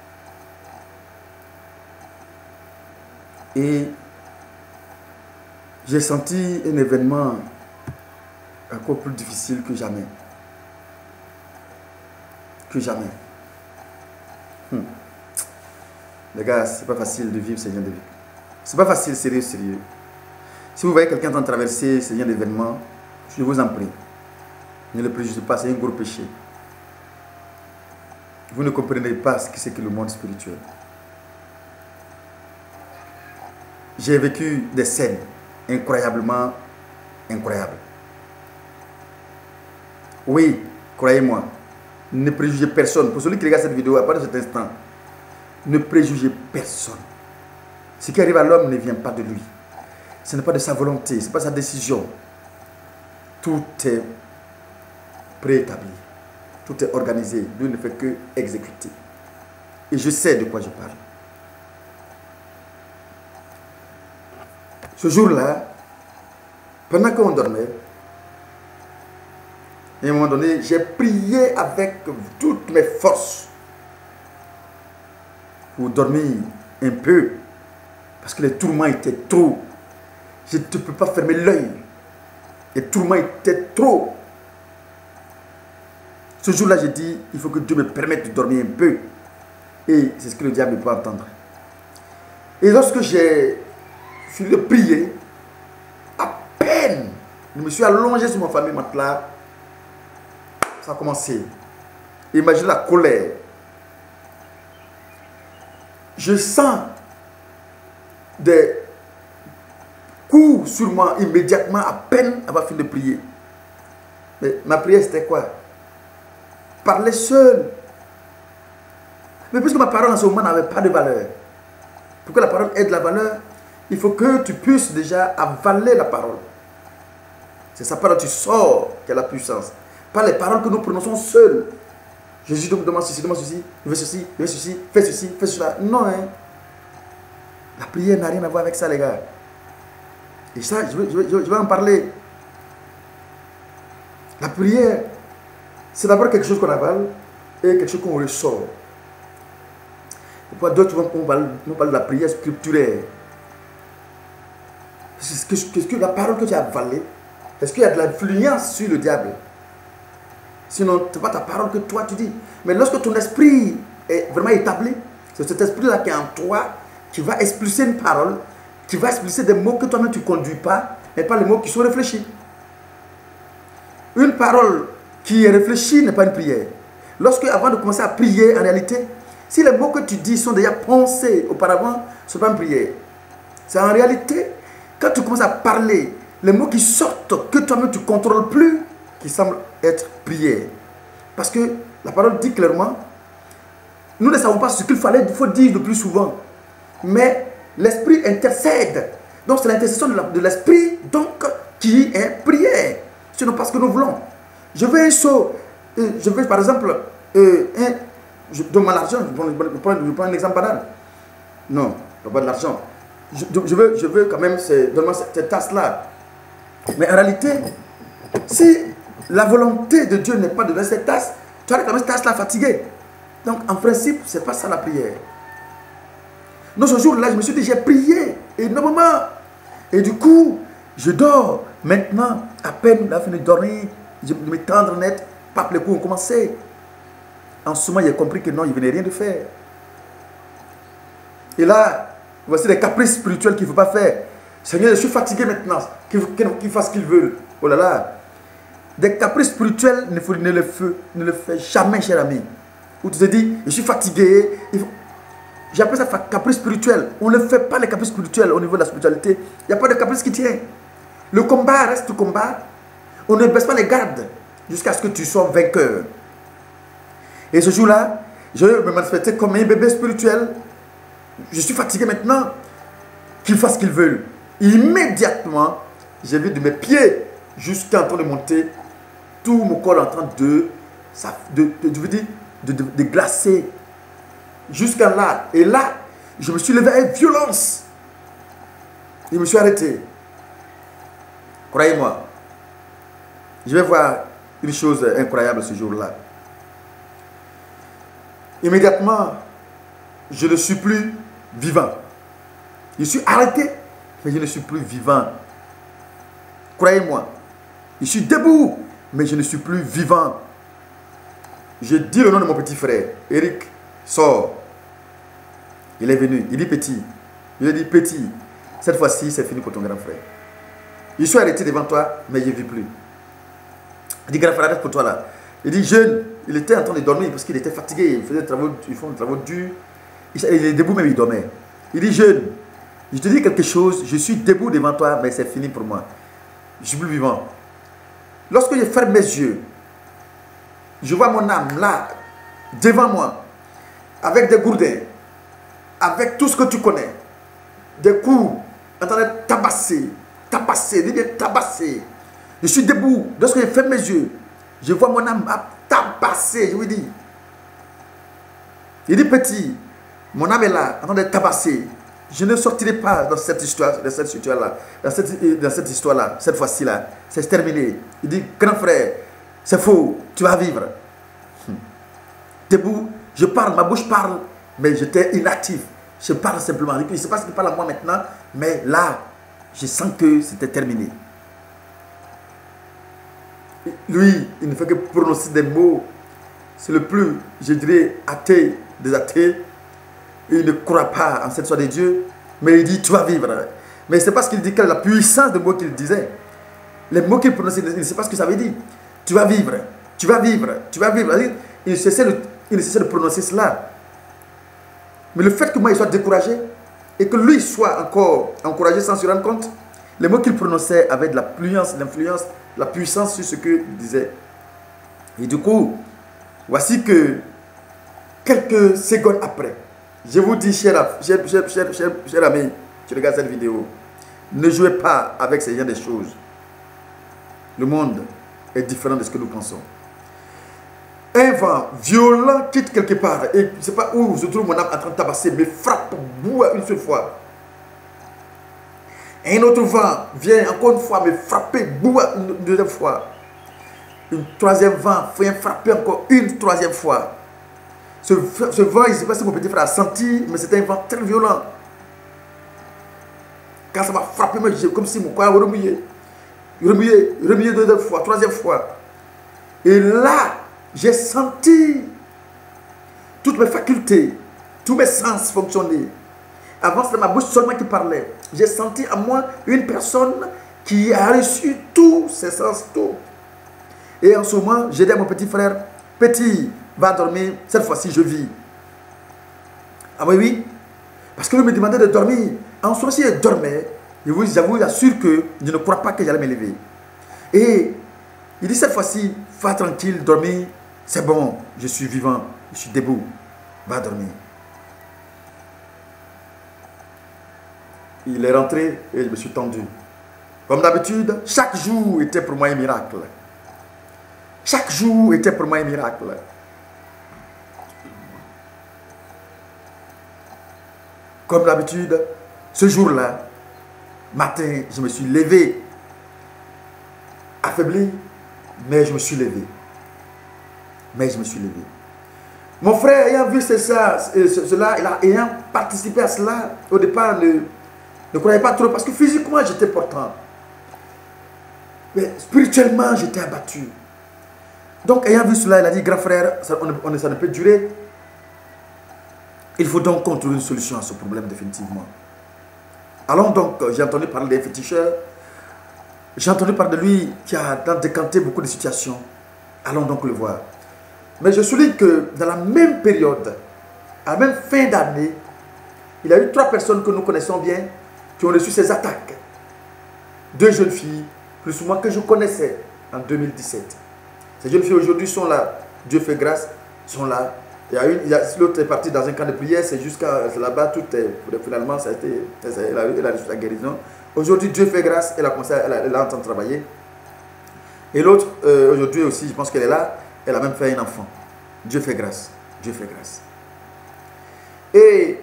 [SPEAKER 1] Et j'ai senti un événement encore plus difficile que jamais. Que jamais. Hmm. Les gars, c'est pas facile de vivre ce genre de vie. C'est pas facile, sérieux, sérieux. Si vous voyez quelqu'un en train de traverser ce genre d'événement, je vous en prie. Ne le préjugez pas, c'est un gros péché. Vous ne comprenez pas ce que c'est que le monde spirituel. J'ai vécu des scènes incroyablement incroyables. Oui, croyez-moi, ne préjugez personne. Pour celui qui regarde cette vidéo à partir de cet instant, ne préjugez personne. Ce qui arrive à l'homme ne vient pas de lui. Ce n'est pas de sa volonté, ce n'est pas sa décision. Tout est préétabli. Tout est organisé. Lui ne fait que exécuter. Et je sais de quoi je parle. Ce jour-là, pendant qu'on dormait, à un moment donné, j'ai prié avec toutes mes forces pour dormir un peu. Parce que les tourments étaient trop. Je ne peux pas fermer l'œil. Les tourments étaient trop. Ce jour-là, j'ai dit, il faut que Dieu me permette de dormir un peu. Et c'est ce que le diable peut entendre. Et lorsque j'ai fini de prier, à peine, je me suis allongé sur mon famille matelas. Ça a commencé. Imagine la colère. Je sens des coups sur moi immédiatement, à peine avoir fini de prier. Mais ma prière, c'était quoi? Parler seul. Mais puisque ma parole en ce moment n'avait pas de valeur, pour que la parole ait de la valeur, il faut que tu puisses déjà avaler la parole. C'est sa parole, tu sors qui a la puissance. Pas les paroles que nous prononçons seuls. Jésus demande ceci, demande ceci, je veux ceci, je veux ceci, fais ceci, fais cela. Non, hein. La prière n'a rien à voir avec ça, les gars. Et ça, je vais, je vais, je vais en parler. La prière, c'est d'abord quelque chose qu'on avale et quelque chose qu'on ressort. Pourquoi d'autres vont parler de la prière scripturaire? Qu'est-ce que la parole que tu as avalée, est-ce qu'il y a de l'influence sur le diable? Sinon, ce n'est pas ta parole que toi tu dis. Mais lorsque ton esprit est vraiment établi, c'est cet esprit-là qui est en toi, qui va expulser une parole, qui va expulser des mots que toi-même tu ne conduis pas, mais pas les mots qui sont réfléchis. Une parole qui est réfléchie n'est pas une prière. Lorsque, avant de commencer à prier, en réalité, si les mots que tu dis sont déjà pensés auparavant, ce n'est pas une prière. C'est en réalité, quand tu commences à parler, les mots qui sortent, que toi-même tu ne contrôles plus, qui semblent être prière. Parce que la parole dit clairement, nous ne savons pas ce qu'il fallait, il faut dire le plus souvent. Mais l'esprit intercède. Donc c'est l'intercession de l'esprit donc qui est prière. Ce n'est pas ce que nous voulons. Je veux un saut. Je veux par exemple, euh, un, je donne l'argent, je, je, je prends un exemple banal. Non, je ne pas de l'argent. Je, je, veux, je veux quand même, donne-moi cette, cette tasse-là. Mais en réalité, si la volonté de Dieu n'est pas de donner cette tasse, tu as quand même cette tasse-là fatiguée. Donc en principe, ce n'est pas ça la prière. Donc ce jour-là, je me suis dit, j'ai prié énormément. Et du coup, je dors. Maintenant, à peine la fin de dormir, je me tendre net, pape, les coups ont commencé. En ce moment, j'ai compris que non, il ne venait rien de faire. Et là, voici les caprices spirituels qu'il ne faut pas faire. Seigneur, je suis fatigué maintenant, qu'il fasse ce qu'il veut. Oh là là. Des caprices spirituels, ne, faut, ne, le, ne le fais jamais, cher ami. Où tu te dis, je suis fatigué. J'appelle ça caprice spirituel. On ne fait pas les caprices spirituels au niveau de la spiritualité. Il n'y a pas de caprice qui tient. Le combat reste le combat. On ne baisse pas les gardes jusqu'à ce que tu sois vainqueur. Et ce jour-là, je me manifestais comme un bébé spirituel. Je suis fatigué maintenant. Qu'ils fassent ce qu'ils veulent. Immédiatement, j'ai vu de mes pieds jusqu'à en train de monter, tout mon corps en train de, de, de, de, de, de, de glacer. Jusqu'à là. Et là, je me suis levé avec violence. Je me suis arrêté. Croyez-moi, je vais voir une chose incroyable ce jour-là. Immédiatement, je ne suis plus vivant. Je suis arrêté, mais je ne suis plus vivant. Croyez-moi, je suis debout, mais je ne suis plus vivant. Je dis le nom de mon petit frère, Eric, sort. Il est venu, il dit petit. Je lui ai dit petit, cette fois-ci c'est fini pour ton grand frère. Je suis arrêté devant toi, mais je ne vis plus. Il dit grand frère, arrête pour toi là. Il dit jeune, il était en train de dormir parce qu'il était fatigué, il faisait des travaux, ils font des travaux durs. Il est debout, mais il dormait. Il dit jeune, je te dis quelque chose, je suis debout devant toi, mais c'est fini pour moi. Je ne suis plus vivant. Lorsque je ferme mes yeux, je vois mon âme là, devant moi, avec des gourdins, avec tout ce que tu connais, des coups, en train de tabasser, tabasser, il dit tabasser. Je suis debout, lorsque je ferme mes yeux, je vois mon âme tabasser, je lui dis. Il dit petit, mon âme est là, en train de tabasser. Je ne sortirai pas dans cette histoire, dans cette histoire-là, dans cette, dans cette histoire-là, cette fois-ci-là. C'est terminé. Il dit, grand frère, c'est faux, tu vas vivre. Hum. Debout, je parle, ma bouche parle, mais j'étais inactif. Je parle simplement. Je ne sais pas ce qu'il parle à moi maintenant, mais là, je sens que c'était terminé. Lui, il ne fait que prononcer des mots. C'est le plus, je dirais, athée des athées. Il ne croit pas en cette histoire de Dieu, mais il dit, tu vas vivre. Mais c'est parce qu'il dit quelle est la puissance des mots qu'il disait. Les mots qu'il prononçait, il ne sait pas ce que ça veut dire. Tu vas vivre, tu vas vivre, tu vas vivre. Il ne cessait de, il ne cessait de prononcer cela. Mais le fait que moi, il soit découragé, et que lui soit encore encouragé sans se rendre compte, les mots qu'il prononçait avaient de la influence, l'influence, la puissance sur ce qu'il disait. Et du coup, voici que quelques secondes après, je vous dis, cher, cher, cher, cher, cher, cher ami, tu regardes cette vidéo, ne jouez pas avec ces genre de choses. Le monde est différent de ce que nous pensons. Un vent violent quitte quelque part, et je ne sais pas où je trouve mon âme en train de tabasser, me frappe, boue une seule fois. Et un autre vent vient encore une fois me frapper, boue une deuxième fois. Une troisième vent vient frapper encore une troisième fois. Ce, ce vent, je ne sais pas si mon petit frère a senti, mais c'était un vent très violent. Quand ça m'a frappé, comme si mon corps remuait. Remuait, remuait deuxième fois, troisième fois. Et là, j'ai senti toutes mes facultés, tous mes sens fonctionner. Avant, c'était ma bouche seulement qui parlait. J'ai senti en moi une personne qui a reçu tous ses sens, tout. Et en ce moment, j'ai dit à mon petit frère, petit, va dormir, cette fois-ci je vis. Ah oui, oui. Parce que lui me demandait de dormir. En ce moment, si je dormais, je vous avoue, j'assure que je ne crois pas que j'allais me lever. Et il dit cette fois-ci, va tranquille, dormir, c'est bon, je suis vivant, je suis debout, va dormir. Il est rentré et je me suis tendu. Comme d'habitude, chaque jour était pour moi un miracle. Chaque jour était pour moi un miracle. Comme d'habitude, ce jour-là, matin, je me suis levé, affaibli, mais je me suis levé. Mais je me suis levé. Mon frère, ayant vu ça, cela, ayant participé à cela, au départ, ne, ne croyait pas trop, parce que physiquement, j'étais portant. Mais spirituellement, j'étais abattu. Donc, ayant vu cela, il a dit, grand frère, ça, on, on, ça ne peut durer. Il faut donc qu'on trouve une solution à ce problème définitivement. Allons donc, j'ai entendu parler des féticheurs. J'ai entendu parler de lui qui a décanté beaucoup de situations. Allons donc le voir. Mais je souligne que dans la même période, à la même fin d'année, il y a eu trois personnes que nous connaissons bien qui ont reçu ces attaques. Deux jeunes filles, plus souvent que je connaissais en deux mille dix-sept. Ces jeunes filles aujourd'hui sont là. Dieu fait grâce, sont là. Il y a une, l'autre est partie dans un camp de prière, c'est jusqu'à là-bas, tout est, finalement, ça a été, elle a, elle a reçu la guérison. Aujourd'hui, Dieu fait grâce, elle a commencé, elle a, elle a en train de travailler. Et l'autre, euh, aujourd'hui aussi, je pense qu'elle est là, elle a même fait un enfant. Dieu fait grâce, Dieu fait grâce. Et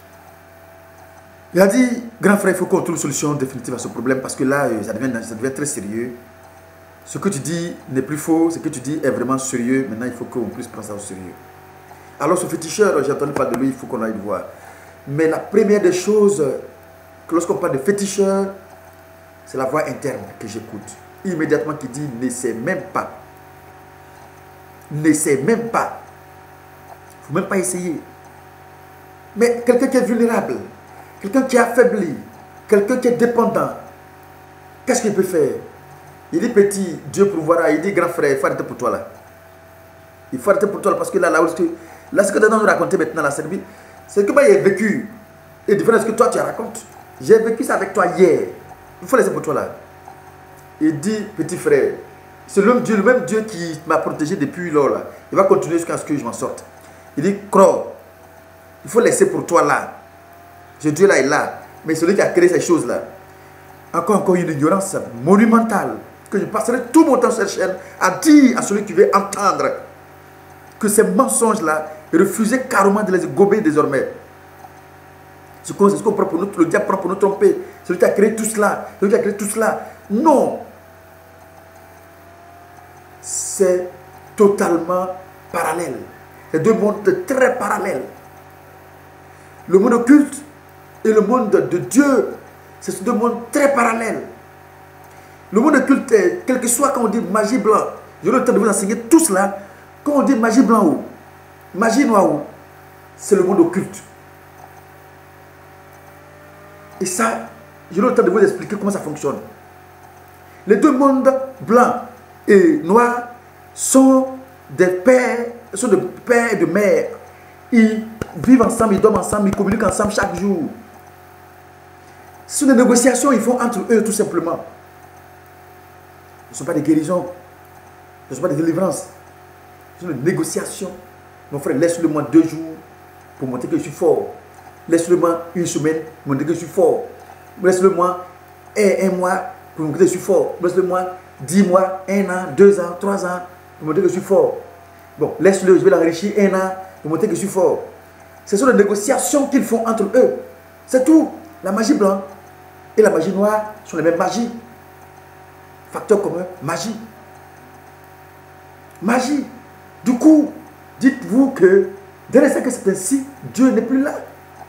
[SPEAKER 1] il a dit, grand frère, il faut qu'on trouve une solution définitive à ce problème, parce que là, ça devient, ça devient très sérieux. Ce que tu dis n'est plus faux, ce que tu dis est vraiment sérieux. Maintenant, il faut qu'on puisse prendre ça au sérieux. Alors ce féticheur, j'ai entendu parler de lui, il faut qu'on aille le voir. Mais la première des choses, que lorsqu'on parle de féticheur, c'est la voix interne que j'écoute. Immédiatement qui dit, n'essaie même pas. N'essaie même pas. Il ne faut même pas essayer. Mais quelqu'un qui est vulnérable, quelqu'un qui est affaibli, quelqu'un qui est dépendant, qu'est-ce qu'il peut faire? Il dit, petit, Dieu pourvoira. Il dit, grand frère, il faut arrêter pour toi là. Il faut arrêter pour toi là, parce que là, là, où là ce que tu as nous raconter maintenant, là, c'est que moi, j'ai vécu. Et différent de ce que toi, tu racontes. J'ai vécu ça avec toi hier. Il faut laisser pour toi là. Il dit, petit frère, c'est le même Dieu, le même Dieu qui m'a protégé depuis lors là. Il va continuer jusqu'à ce que je m'en sorte. Il dit, crois, il faut laisser pour toi là. Ce Dieu là est là. Mais celui qui a créé ces choses-là, encore, encore une ignorance monumentale, que je passerai tout mon temps sur cette chaîne à dire à celui qui veut entendre que ces mensonges-là, refusez carrément de les gober désormais. C'est ce qu'on prend pour nous, le diable prend pour nous tromper. Celui qui a créé tout cela, celui qui a créé tout cela. Non. C'est totalement parallèle. C'est deux mondes très parallèles. Le monde occulte et le monde de Dieu, c'est deux mondes très parallèles. Le monde occulte, quel que soit quand on dit magie blanche, j'aurai le temps de vous enseigner tout cela. Quand on dit magie blanche ou magie noire ou, c'est le monde occulte. Et ça, j'aurai le temps de vous expliquer comment ça fonctionne. Les deux mondes, blanc et noir, sont des pères, sont de pères et de mères. Ils vivent ensemble, ils dorment ensemble, ils communiquent ensemble chaque jour. Ce sont des négociations qu'ils font entre eux tout simplement. Ce ne sont pas des guérisons, ce ne sont pas des délivrances. Ce sont des négociations. Mon frère, laisse-le-moi deux jours pour montrer que je suis fort. Laisse-le-moi une semaine pour montrer que je suis fort. Laisse-le-moi un, un mois pour montrer que je suis fort. Laisse-le-moi dix mois, un an, deux ans, trois ans pour montrer que je suis fort. Bon, laisse-le, je vais l'enrichir un an pour montrer que je suis fort. Ce sont des négociations qu'ils font entre eux. C'est tout. La magie blanche et la magie noire sont les mêmes magies. Facteur commun, magie. Magie. Du coup, dites-vous que dès l'instant que c'est ainsi, Dieu n'est plus là.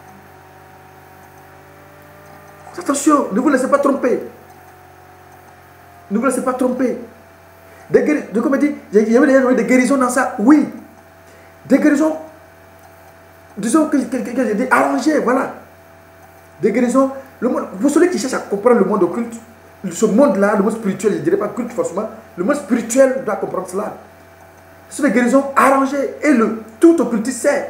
[SPEAKER 1] Attention, ne vous laissez pas tromper. Ne vous laissez pas tromper. Des guérisons, de, comme dit, il y avait des guérisons dans ça. Oui. Des guérisons, disons que quelqu'un a dit arrangées, voilà. Des guérisons. Le monde, pour celui qui cherche à comprendre le monde occulte, ce monde-là, le monde spirituel, je ne dirais pas culte forcément, le monde spirituel doit comprendre cela. Ce sont des guérisons arrangées. Et le tout occultiste sait.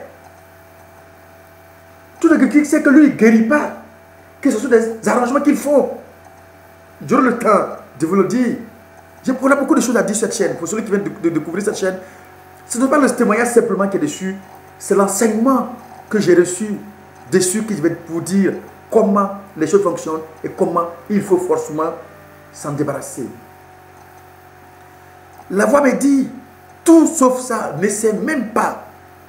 [SPEAKER 1] Tout occultiste sait que lui, il ne guérit pas. Que ce sont des arrangements qu'il faut. J'aurai le temps de vous le dire. On a beaucoup de choses à dire sur cette chaîne. Pour celui qui vient de, de découvrir cette chaîne, ce n'est pas le témoignage simplement qui est dessus. C'est l'enseignement que j'ai reçu dessus que je vais vous dire comment les choses fonctionnent et comment il faut forcément s'en débarrasser. La voix me dit, tout sauf ça, ne sait même pas.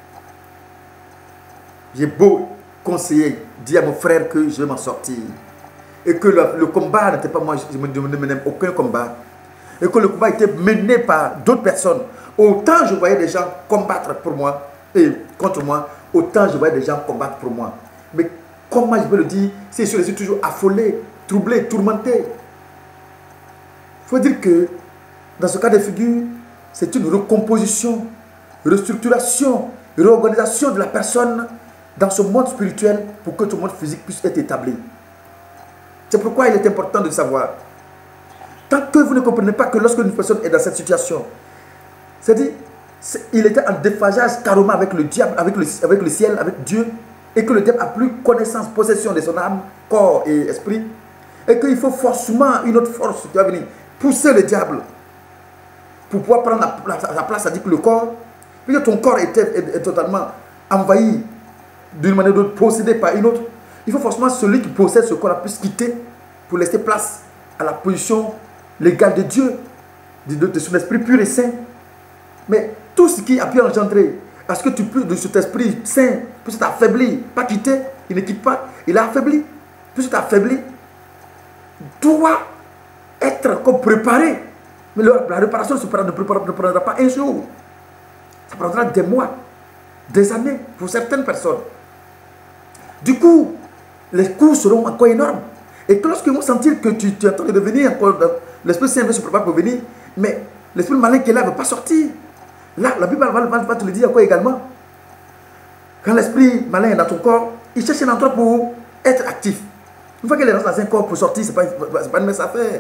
[SPEAKER 1] J'ai beau conseiller, dire à mon frère que je vais m'en sortir. Et que le, le combat n'était pas moi, je ne menais aucun combat. Et que le combat était mené par d'autres personnes. Autant je voyais des gens combattre pour moi et contre moi, autant je voyais des gens combattre pour moi. Mais comment je peux le dire si je suis toujours affolé, troublé, tourmenté? Il faut dire que dans ce cas de figure, c'est une recomposition, restructuration, réorganisation de la personne dans ce monde spirituel pour que ce monde physique puisse être établi. C'est pourquoi il est important de savoir. Tant que vous ne comprenez pas que lorsque une personne est dans cette situation, c'est-à-dire, il était en déphasage carrément avec le diable, avec le, avec le ciel, avec Dieu, et que le diable a plus connaissance, possession de son âme, corps et esprit, et qu'il faut forcément une autre force qui va venir pousser le diable pour pouvoir prendre la, la, la place, c'est-à-dire que le corps, puisque ton corps est, est, est totalement envahi d'une manière ou d'autre, possédé par une autre, il faut forcément celui qui possède ce corps puisse quitter pour laisser place à la position légale de Dieu, de, de, de son esprit pur et saint. Mais tout ce qui a pu engendrer, à ce que tu peux, de cet esprit saint, puisse t'affaiblir, pas quitter, il ne quitte pas, il a affaibli, puisse t'affaiblir, doit être encore préparé. Mais le, la réparation ne se prendra, ne prendra pas un jour. Ça prendra des mois, des années pour certaines personnes. Du coup, les coûts seront encore énormes. Et que lorsqu'ils vont sentir que tu, tu es en train de devenir encore, l'Esprit Saint va se préparer pour venir, mais l'Esprit malin qui est là ne va pas sortir. Là, la Bible va, va, va te le dire quoi également. Quand l'Esprit malin est dans ton corps, il cherche un endroit pour être actif. Une fois qu'il est dans un corps pour sortir, ce n'est pas, pas une mince affaire.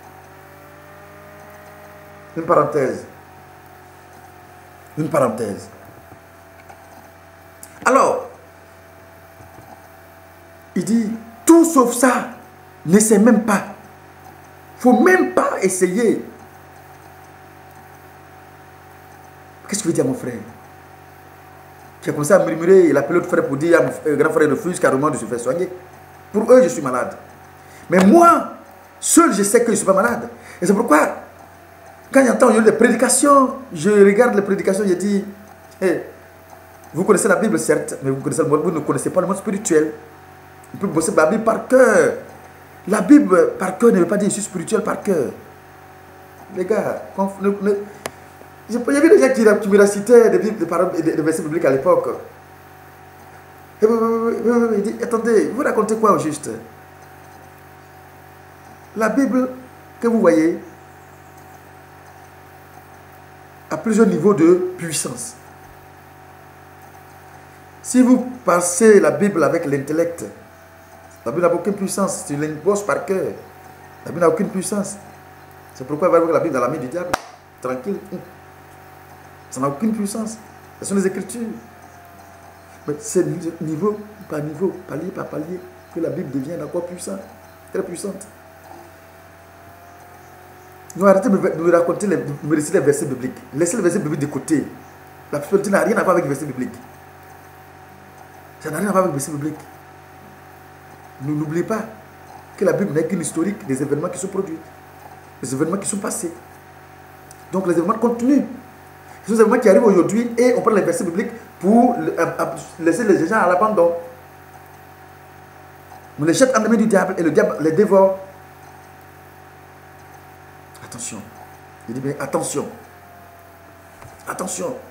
[SPEAKER 1] Une parenthèse. Une parenthèse. Alors, il dit, tout sauf ça, n'essaie même pas. Il ne faut même pas essayer. Qu'est-ce que tu veux dire, mon frère? Tu as commencé à murmurer, il a appelé l'autre frère pour dire à mon grand frère refuse carrément de se faire soigner. Pour eux, je suis malade. Mais moi, seul, je sais que je ne suis pas malade. Et c'est pourquoi, quand j'entends les prédications, je regarde les prédications, je dis, hey, vous connaissez la Bible, certes, mais vous, connaissez, vous ne connaissez pas le monde spirituel. Vous pouvez bosser la Bible par cœur. La Bible par cœur ne veut pas dire je suis spirituel par cœur. Les gars, ne, ne, il y avait des gens qui, qui me récitaient des, des, paroles, des, des versets bibliques à l'époque. Il dit, attendez, vous racontez quoi au juste? La Bible que vous voyez a plusieurs niveaux de puissance. Si vous passez la Bible avec l'intellect, la Bible n'a aucune puissance. Tu l'imposes par cœur. La Bible n'a aucune puissance. C'est pourquoi il va avoir la Bible dans la main du diable. Tranquille. Ça n'a aucune puissance. Ce sont les Écritures. Mais c'est niveau par niveau, palier par palier, que la Bible devient encore puissante. Très puissante. Nous arrêtez de me raconter, les, de me réciter les versets bibliques. Laissez les versets bibliques de côté. La spiritualité n'a rien à voir avec les versets bibliques. Ça n'a rien à voir avec les versets bibliques. Nous n'oublions pas que la Bible n'est qu'une historique des événements qui sont produits, des événements qui sont passés. Donc les événements continuent. Ce sont des événements qui arrivent aujourd'hui et on prend les versets bibliques pour laisser les gens à l'abandon. On les jette en main du diable et le diable les dévore. Attention. Il dit bien attention. Attention.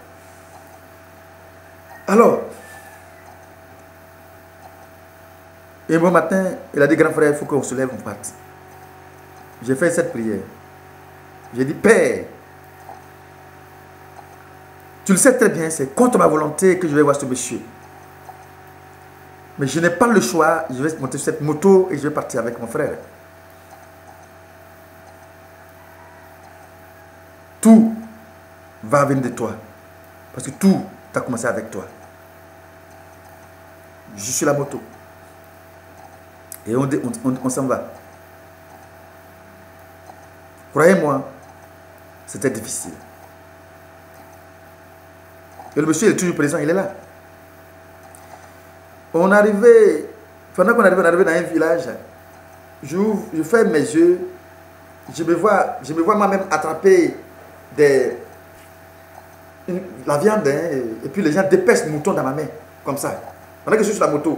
[SPEAKER 1] Alors, et bon matin, il a dit, grand frère, il faut qu'on se lève, on parte. J'ai fait cette prière. J'ai dit, Père, tu le sais très bien, c'est contre ma volonté que je vais voir ce monsieur. Mais je n'ai pas le choix, je vais monter sur cette moto et je vais partir avec mon frère. Tout va venir de toi. Parce que tout a commencé avec toi. Je suis la moto. Et on, on, on, on s'en va. Croyez-moi, c'était difficile. Et le monsieur est toujours présent, il est là. On arrivait, pendant qu'on arrivait, on arrivait dans un village, je, je fais mes yeux, je me vois, je me vois moi-même attraper des, une, la viande, hein, et, et puis les gens dépêchent le mouton dans ma main, comme ça. Pendant que je suis sur la moto.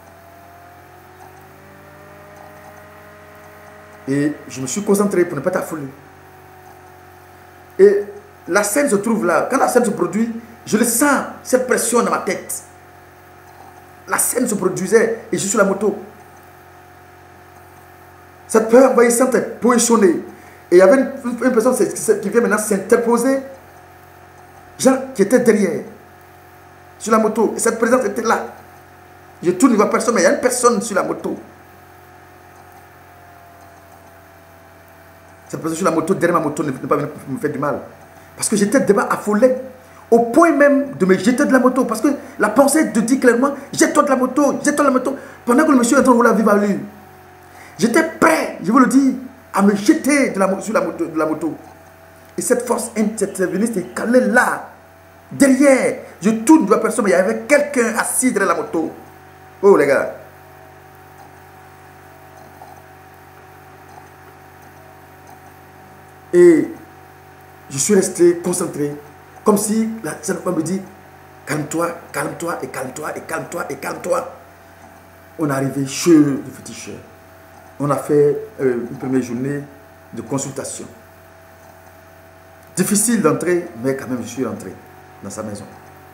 [SPEAKER 1] Et je me suis concentré pour ne pas t'affouler. Et la scène se trouve là. Quand la scène se produit, je le sens, cette pression dans ma tête. La scène se produisait et je suis sur la moto. Cette peur envahissante est positionnée. Et il y avait une, une personne qui vient maintenant s'interposer. Jean qui était derrière, sur la moto. Et cette présence était là. Je tourne, je ne vois personne, mais il y a une personne sur la moto. Cette personne sur la moto, derrière ma moto, ne peut pas venir me faire du mal. Parce que j'étais devant affolé. Au point même de me jeter de la moto. Parce que la pensée te dit clairement, jette-toi de la moto, jette-toi de la moto. Pendant que le monsieur est en train de rouler à vive allure. J'étais prêt, je vous le dis, à me jeter de la, sur la moto, de la moto. Et cette force interveniste est calée là, derrière. Je tourne, je vois personne, mais il y avait quelqu'un assis derrière la moto. Oh les gars. Et je suis resté concentré, comme si la cette femme me dit, calme-toi, calme-toi, et calme-toi, et calme-toi, et calme-toi. On est arrivé chez le féticheur. On a fait euh, une première journée de consultation. Difficile d'entrer, mais quand même je suis rentré dans sa maison.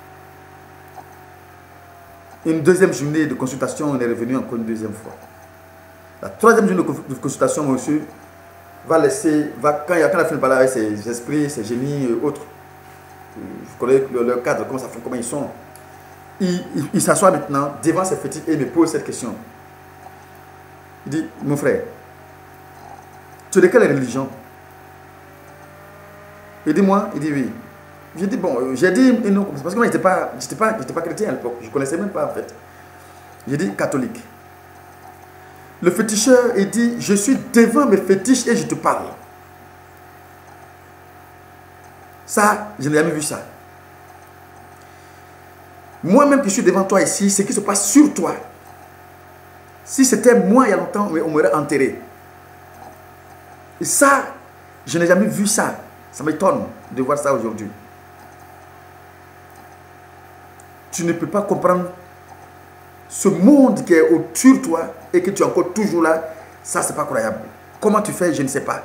[SPEAKER 1] Une deuxième journée de consultation, on est revenu encore une deuxième fois. La troisième journée de consultation, monsieur va laisser, va, quand il y a quand il a fini de parler avec ses esprits, ses génies et autres, vous connaissez leur, leur cadre, comment, ça, comment ils sont, il, il, il s'assoit maintenant devant ses fétiches et il me pose cette question. Il dit, mon frère, tu es de quelle religion? Il dit, moi, il dit oui. J'ai dit, bon, j'ai dit non, parce que moi, je n'étais pas, j'étais pas, j'étais pas chrétien à l'époque, je ne connaissais même pas en fait. J'ai dit catholique. Le féticheur, il dit, je suis devant mes fétiches et je te parle. Ça, je n'ai jamais vu ça. Moi-même qui suis devant toi ici, ce qui se passe sur toi, Si c'était moi il y a longtemps, on m'aurait enterré. Et ça, je n'ai jamais vu ça. Ça m'étonne de voir ça aujourd'hui. Tu ne peux pas comprendre ce monde qui est autour de toi et que tu es encore toujours là. Ça, c'est pas croyable. Comment tu fais, je ne sais pas.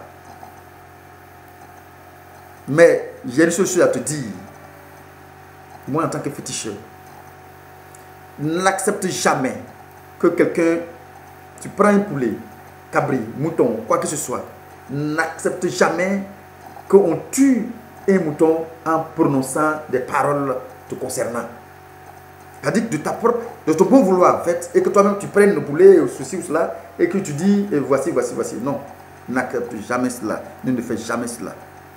[SPEAKER 1] Mais il y a une seule chose à te dire. Moi, en tant que féticheur, n'accepte jamais que quelqu'un, tu prends un poulet, cabri, mouton, quoi que ce soit, n'accepte jamais qu'on tue un mouton en prononçant des paroles te concernant. C'est-à-dire de, ta propre, de ton bon vouloir, en fait, et que toi-même tu prennes le poulet, ou ceci ou cela, et que tu dis, et voici, voici, voici. Non, n'accepte jamais cela, ne ne fais jamais cela.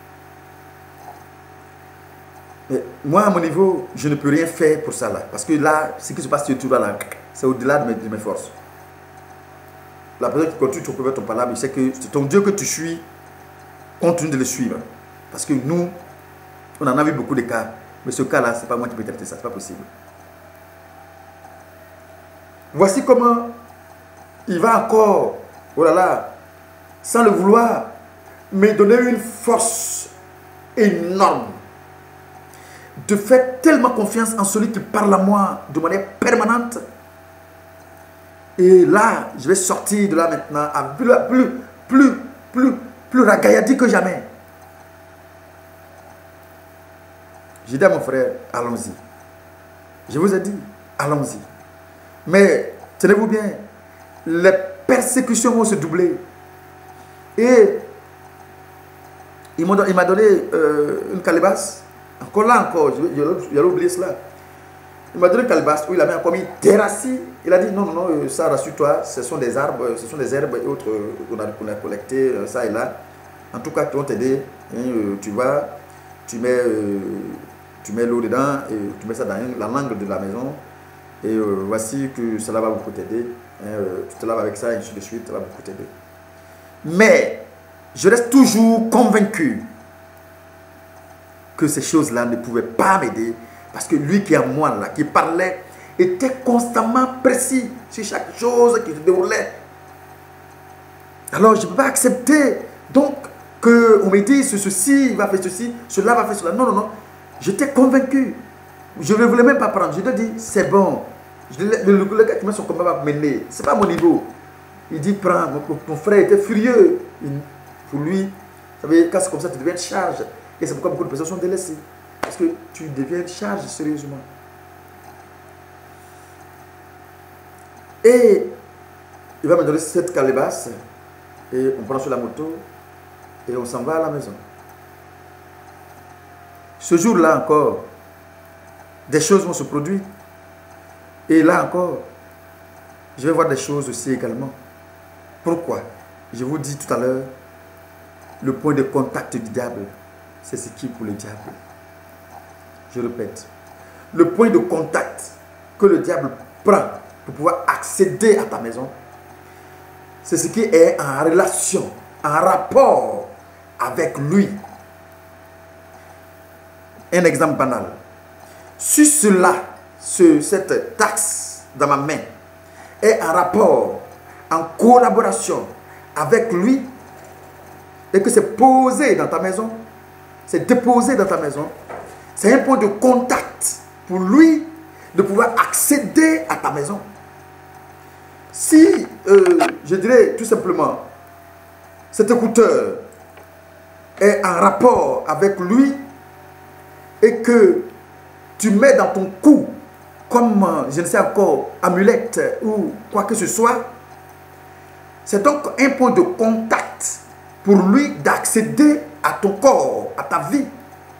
[SPEAKER 1] Mais moi, à mon niveau, je ne peux rien faire pour ça là. Parce que là, ce qui se passe sur tout là, c'est au-delà de mes, de mes forces. La personne qui continue de trouver ton palabre, c'est que c'est ton Dieu que tu suis, continue de le suivre. Parce que nous, on en a vu beaucoup de cas. Mais ce cas-là, ce n'est pas moi qui peux traiter ça, ce n'est pas possible. Voici comment il va encore, oh là là, sans le vouloir, me donner une force énorme. De faire tellement confiance en celui qui parle à moi de manière permanente. Et là, je vais sortir de là maintenant à plus, plus, plus, plus, plus ragaillardi que jamais. J'ai dit à mon frère, allons-y. Je vous ai dit, allons-y. Mais, tenez-vous bien, les persécutions vont se doubler. Et il m'a donné euh, une calebasse. Encore là, encore, j'ai oublié cela. Il m'a donné une calebasse où il a mis encore mis terrassis. Il a dit non, non, non, ça rassure-toi, ce sont des arbres, ce sont des herbes et autres qu'on a, qu'on a collectées, ça et là. En tout cas, qui vont t'aider. Tu vas, tu mets, tu mets l'eau dedans et tu mets ça dans l'angle de la maison. Et euh, voici que cela va beaucoup t'aider. Euh, tu te laves avec ça et ainsi de suite, ça va beaucoup t'aider. Mais je reste toujours convaincu que ces choses-là ne pouvaient pas m'aider. Parce que lui qui est à moi là, qui parlait, était constamment précis sur chaque chose qui se déroulait. Alors je ne peux pas accepter donc qu'on me dise ceci va faire ceci, cela va faire cela. Non, non, non. J'étais convaincu. Je ne voulais même pas prendre. Je lui ai dit, c'est bon. Je, le, le, le gars qui m'a son combat va mener. Ce n'est pas mon niveau. Il dit, prends. Mon, mon frère était furieux. Il, pour lui, vous savez, quand c'est comme ça, tu deviens une charge. Et c'est pourquoi beaucoup de personnes sont délaissées. Parce que tu deviens une charge sérieusement. Et il va me donner cette calebasse. Et on prend sur la moto. Et on s'en va à la maison. Ce jour-là encore, des choses vont se produire. Et là encore, je vais voir des choses aussi également. Pourquoi? Je vous dis tout à l'heure, le point de contact du diable, c'est ce qui est pour le diable. Je répète, le point de contact que le diable prend pour pouvoir accéder à ta maison, c'est ce qui est en relation, en rapport avec lui. Un exemple banal. Si cela, ce, cette taxe dans ma main est en rapport, en collaboration avec lui, et que c'est posé dans ta maison, c'est déposé dans ta maison, c'est un point de contact pour lui de pouvoir accéder à ta maison. Si, euh, je dirais tout simplement, cet écouteur est en rapport avec lui et que tu mets dans ton cou comme, je ne sais encore, amulette ou quoi que ce soit, c'est donc un point de contact pour lui d'accéder à ton corps, à ta vie.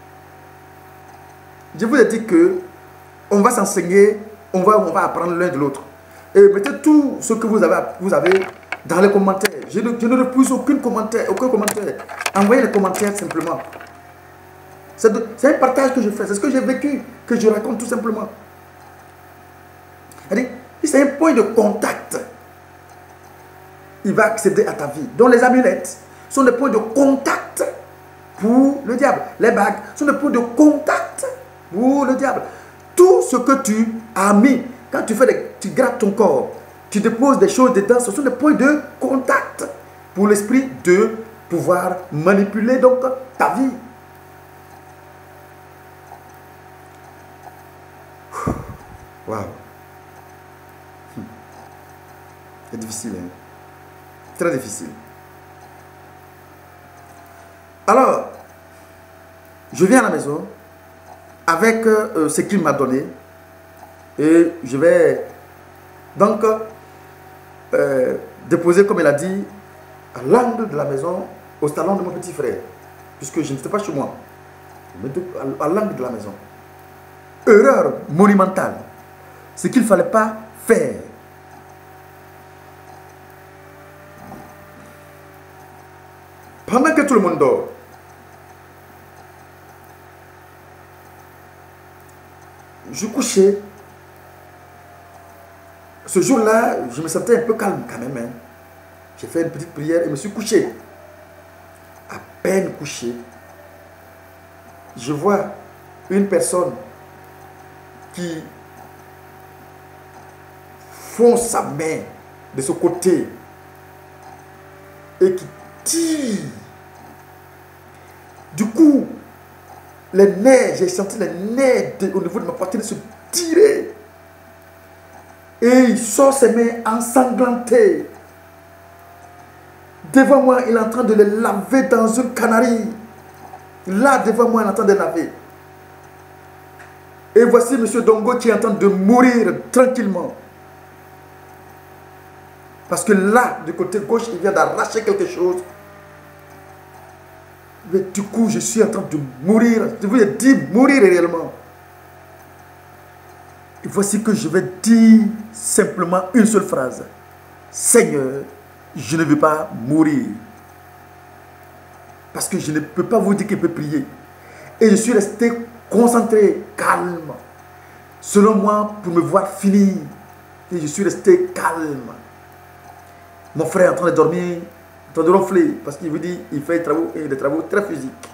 [SPEAKER 1] Je vous ai dit que on va s'enseigner, on va, on va apprendre l'un de l'autre. Et mettez tout ce que vous avez, vous avez dans les commentaires. Je ne, je ne repousse aucun commentaire, aucun commentaire. Envoyez les commentaires simplement. C'est un partage que je fais, c'est ce que j'ai vécu, que je raconte tout simplement. C'est un point de contact. Il va accéder à ta vie. Donc les amulettes sont des points de contact pour le diable. Les bagues sont des points de contact pour le diable. Tout ce que tu as mis, quand tu fais des, tu grattes ton corps, tu déposes des choses dedans, ce sont des points de contact pour l'esprit de pouvoir manipuler donc ta vie. Waouh. C'est difficile, hein? Très difficile. Alors, je viens à la maison avec euh, ce qu'il m'a donné et je vais donc euh, déposer, comme il a dit, à l'angle de la maison, au salon de mon petit frère, puisque je n'étais pas chez moi, mais à, à l'angle de la maison. Erreur monumentale, ce qu'il ne fallait pas faire. Pendant que tout le monde dort, je couchais. Ce jour-là, je me sentais un peu calme quand même. Hein. J'ai fait une petite prière et me suis couché. À peine couché, je vois une personne qui fonce sa main de ce côté et qui tire. Du coup, les nerfs, j'ai senti les nerfs de, au niveau de ma poitrine se tirer. Et il sort ses mains ensanglantées. Devant moi, il est en train de les laver dans une cannerie. Là, devant moi, il est en train de les laver. Et voici M. Dongo qui est en train de mourir tranquillement. Parce que là, du côté gauche, il vient d'arracher quelque chose. Mais du coup, je suis en train de mourir. Je vous ai dit mourir réellement. Et voici que je vais dire simplement une seule phrase. Seigneur, je ne veux pas mourir. Parce que je ne peux pas vous dire qu'il peut prier. Et je suis resté concentré, calme. Selon moi, pour me voir finir. Et je suis resté calme. Mon frère est en train de dormir, en train de ronfler. Parce qu'il vous dit qu'il fait des travaux, des travaux très physiques.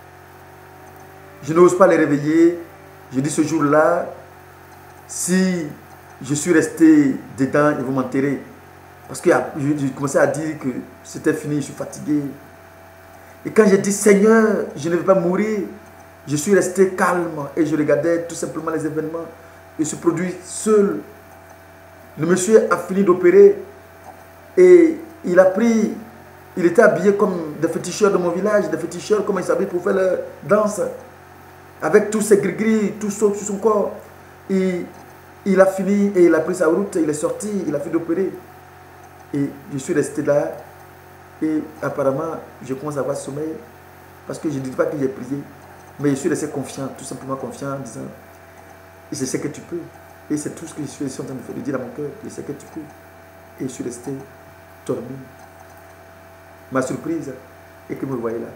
[SPEAKER 1] Je n'ose pas les réveiller. Je dis ce jour-là, si je suis resté dedans, ils vont m'enterrer. Parce que j'ai commencé à dire que c'était fini, je suis fatigué. Et quand j'ai dit Seigneur, je ne vais pas mourir, je suis resté calme et je regardais tout simplement les événements. Ils se produisent seuls. Le monsieur a fini d'opérer et il a pris, il était habillé comme des féticheurs de mon village, des féticheurs comme ils s'habillent pour faire leur danse. Avec tous ses gris-gris, tout sauf sur son corps. Et il a fini et il a pris sa route, il est sorti, il a fait d'opérer. Et je suis resté là et apparemment je commence à avoir sommeil parce que je ne dis pas que j'ai prié, mais je suis resté confiant, tout simplement confiant en disant je sais que tu peux. Et c'est tout ce que je suis en train de faire, de dire dans mon cœur, je sais que tu peux. Et je suis resté dormi. Ma surprise est que vous me voyez là.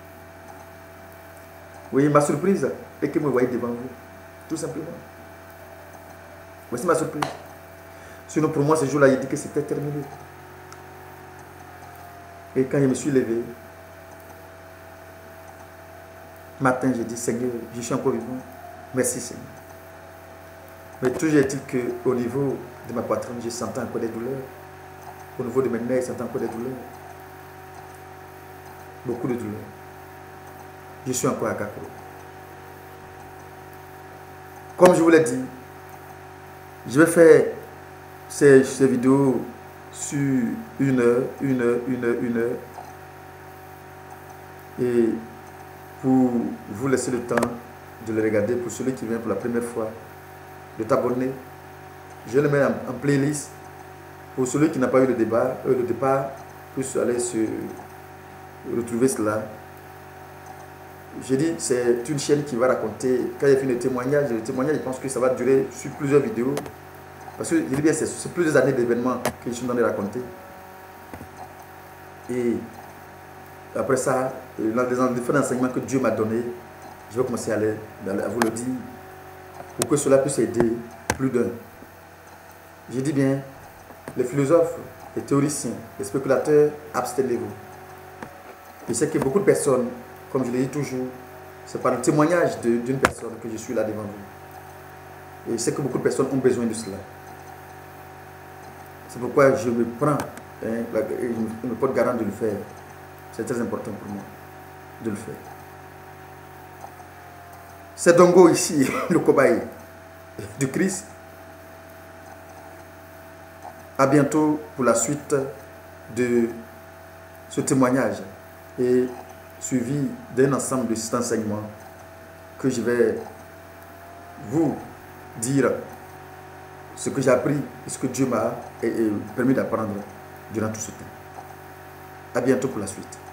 [SPEAKER 1] Vous voyez ma surprise est que vous me voyez devant vous, tout simplement. Voici ma surprise. Sinon pour moi ce jour-là, il dit que c'était terminé. Et quand je me suis levé, matin, j'ai dit Seigneur, je suis encore vivant. Merci Seigneur. Mais toujours est-il qu'au niveau de ma poitrine, je sentais encore des douleurs. Au niveau de mes nerfs, je sentais encore des douleurs. Beaucoup de douleurs. Je suis encore à Kakoro. Comme je vous l'ai dit, je vais faire ces, ces vidéos sur une heure, une heure, une heure, une heure. Et pour vous laisser le temps de le regarder, pour celui qui vient pour la première fois, de t'abonner. Je le mets en, en playlist. Pour celui qui n'a pas eu le débat, euh, le départ, puisse aller se retrouver cela. J'ai dit, c'est une chaîne qui va raconter, quand il y a fait le témoignage, le témoignage, je pense que ça va durer sur plusieurs vidéos. Parce que je dis bien, c'est plusieurs années d'événements que je suis en train de raconter. Et après ça, dans les différents enseignements que Dieu m'a donnés, je vais commencer à, les, à vous le dire, pour que cela puisse aider plus d'un. J'ai dit bien, les philosophes, les théoriciens, les spéculateurs, abstenez-vous. Je sais que beaucoup de personnes, comme je le dis toujours, c'est par le témoignage d'une personne que je suis là devant vous. Et je sais que beaucoup de personnes ont besoin de cela. C'est pourquoi je me prends, hein, je me porte garant de le faire. C'est très important pour moi de le faire. C'est Dongo ici, le cobaye du Christ. À bientôt pour la suite de ce témoignage et suivi d'un ensemble de cet enseignement que je vais vous dire ce que j'ai appris et ce que Dieu m'a permis d'apprendre durant tout ce temps. À bientôt pour la suite.